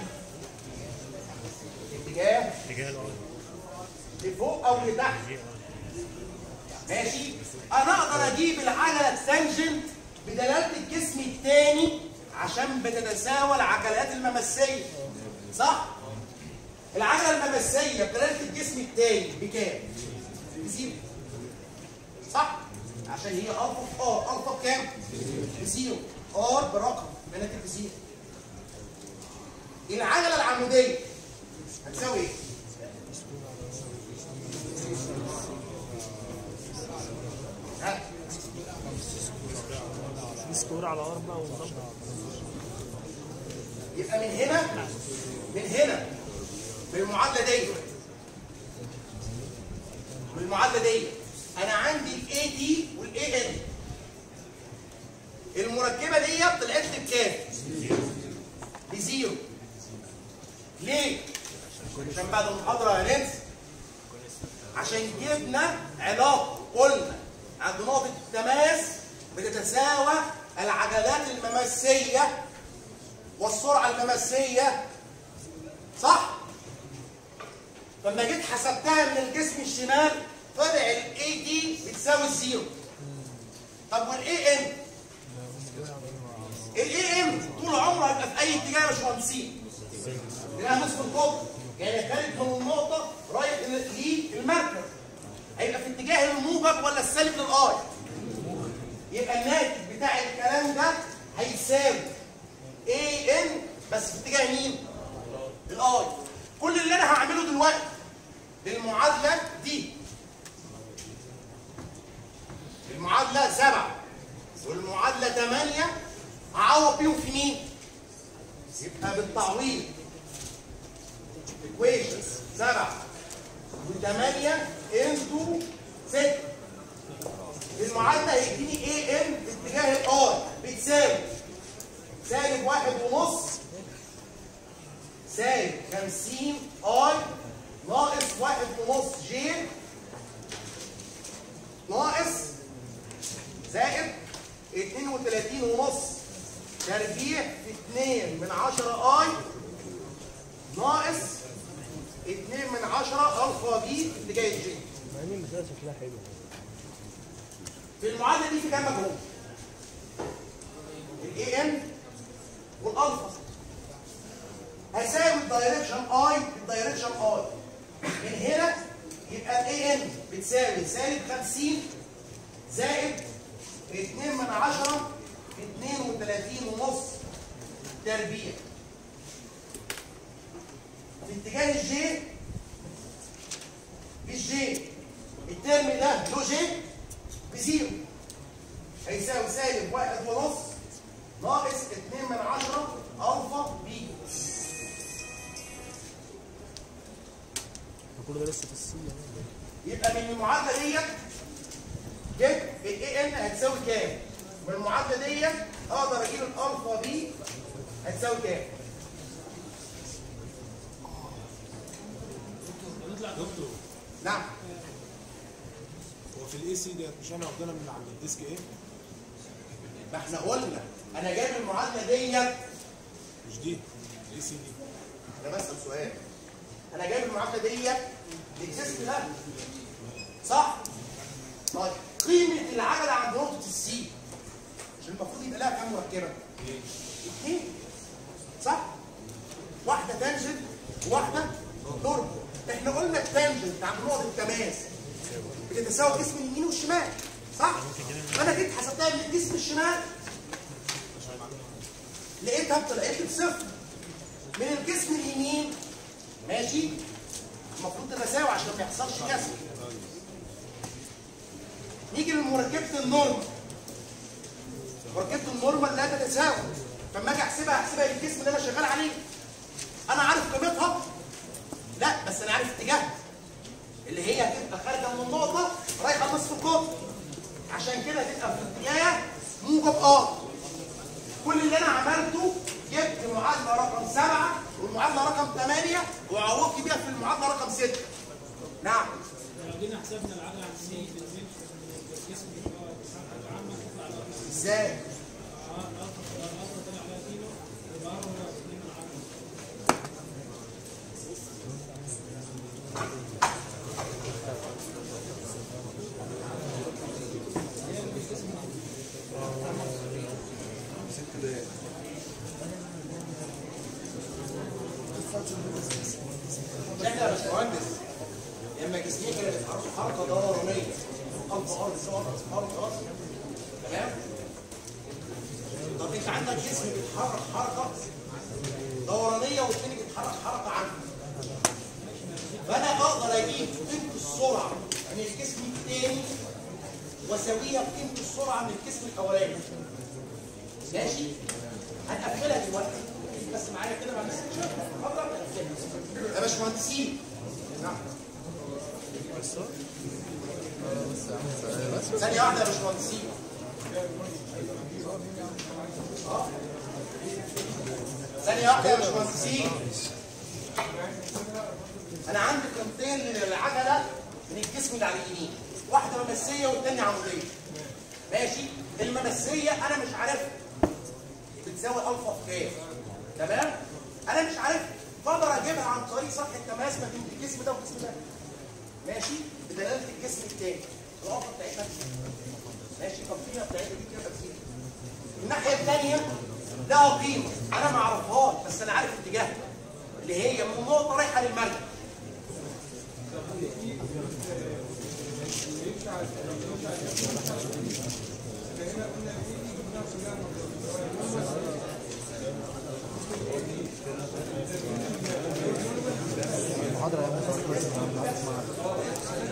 اتجاه لفوق او لتحت. ماشي؟ انا اقدر اجيب العجله التانجنت بدلاله الجسم الثاني عشان بتتساوى العجلات الممسيه. صح؟ العجله الممسيه بدلاله الجسم الثاني بكام؟ بزيرو. صح؟ عشان هي الفا في ار، الفا بكام؟ بزيرو. ار برقم بنكتب بزيرو. العجله العموديه هتساوي ايه؟ ها؟ سكور على أربعة ونظبط. يبقى من هنا من هنا بالمعادله دي بالمعادله دي انا عندي الاي دي والاي ان. المركبه دي طلعت لي بكام؟ بزيرو. ليه؟ عشان بعد المحاضره هننسى. عشان جبنا علاقه قلنا عند نقطه التماس بتتساوى العجلات الممسيه والسرعه الممسيه. صح؟ لما جيت حسبتها من الجسم الشمال طلع الاي دي بتساوي الزيرو. طب والاي ام؟ الاي ام طول عمره هيبقى في اي اتجاه يا باشمهندسين. لها نصف القطر، يعني خارج من النقطه رايح للمركز. هيبقى في اتجاه الموجب ولا السالب للاي؟ يبقى الناتج بتاع الكلام ده هيساوي اي ان بس في اتجاه مين؟ الاي. كل اللي انا هعمله دلوقتي للمعادله دي المعادله سبعه والمعادله ثمانيه هعوض بيهم في مين؟ يبقى بالتعويض ايكويشن سبعه وثمانيه انتو سته. المعادله هيديني اي ام في اتجاه الاي بتساوي سالب واحد ونص سالب خمسين اي ناقص واحد ونص جي ناقص زائد اتنين وتلاتين ونص تربيع في اتنين من عشرة اي ناقص اتنين من عشرة الفا بي في اتجاه الجي. مع ان شكلها حلو. في المعادله دي في كام مجهول؟ الاي ام والالفا هيساوي الدايركشن اي الدايركشن اي. من هنا يبقى الاي ام بتساوي سالب خمسين زائد اتنين من عشرة في اتنين وتلاتين ونص تربيع. في اتجاه الجي الجي الترم ده له جي بزيرو هيساوي سالب واحد ونص ناقص اتنين من عشرة الفا بي. كل ده لسه في السي. يبقى من المعادله ديت جبت الاي ان هتساوي كام؟ من المعادله ديت اقدر اجيب الالفا بي هتساوي كام؟ دكتور نعم. هو في الاي سي ديت مش احنا واخدينها من عند الديسك ايه؟ ما احنا قلنا انا جايب المعادله ديت مش دي الاي سي دي. انا بسال سؤال. انا جايب المعادله ديت للجسم ده صح؟ طيب قيمه العجله عند نقطه السي عشان المفروض يبقى لها كام مركبه؟ اثنين صح؟ واحده تانجنت وواحده توربو. احنا قلنا التانجنت عند نقطه التماس بتتساوي الجسم اليمين والشمال صح؟ فانا جيت حسبتها من الجسم الشمال لقيتها طلعت لي بصفر. من الجسم اليمين ماشي المفروض تتساوي عشان ما يحصلش كسر. نيجي لمركبه النورمال. النورمال لا تتساوي. فلما اجي احسبها احسبها للجسم اللي انا شغال عليه. انا عارف قيمتها؟ لا، بس انا عارف اتجاهها اللي هي هتبقى خارجه من النقطه رايحه نصف القطر. عشان كده هتبقى في اتجاه موجب ار. كل اللي انا عملته جبت معادله رقم سبعه والمعادله رقم ثمانيه وعوضت بيها في المعادله رقم سته. نعم. لو جينا حسبنا العجله على السي بالمتر من الجسم اللي هو الحركه العامه تطلع على ازاي؟ الأرض طلع على كيلو يبقى أربعة وعشرين من عشرة. شكلها يا باشمهندس لما جسمي كده بيتحرك حركه دورانيه الف ارض سواء ارض ارض تمام. طب انت عندك جسم بيتحرك حركه دورانيه والثاني بيتحرك حركه عامه. فانا اقدر اجيب قيمه السرعه من الجسم الثاني واساويها بقيمه السرعه من الجسم الاولاني. ماشي؟ هنقفلها دلوقتي بس معايا كده بعد فتره يا باشمهندسين. نعم. ثانية واحدة يا باشمهندسين. ثانية واحدة يا باشمهندسين. أنا عندي قيمتين للعجلة من الجسم اللي على اليمين، واحدة ممسية والتانية عمودية. ماشي؟ الممسية أنا مش عارفها بتساوي ألفا في كام. تمام؟ أنا مش عارفها، فأقدر أجيبها عن طريق سطح التماس ما بين الجسم ده والجسم ده. ماشي؟ بدلالة الجسم التاني. العقدة بتاعتها ماشي؟ القيمة بتاعتها دي كده بتزيد. الناحية الثانية لها قيمة أنا ما أعرفهاش بس أنا عارف اتجاهها اللي هي من النقطة رايحة للمركز. المحاضرة يا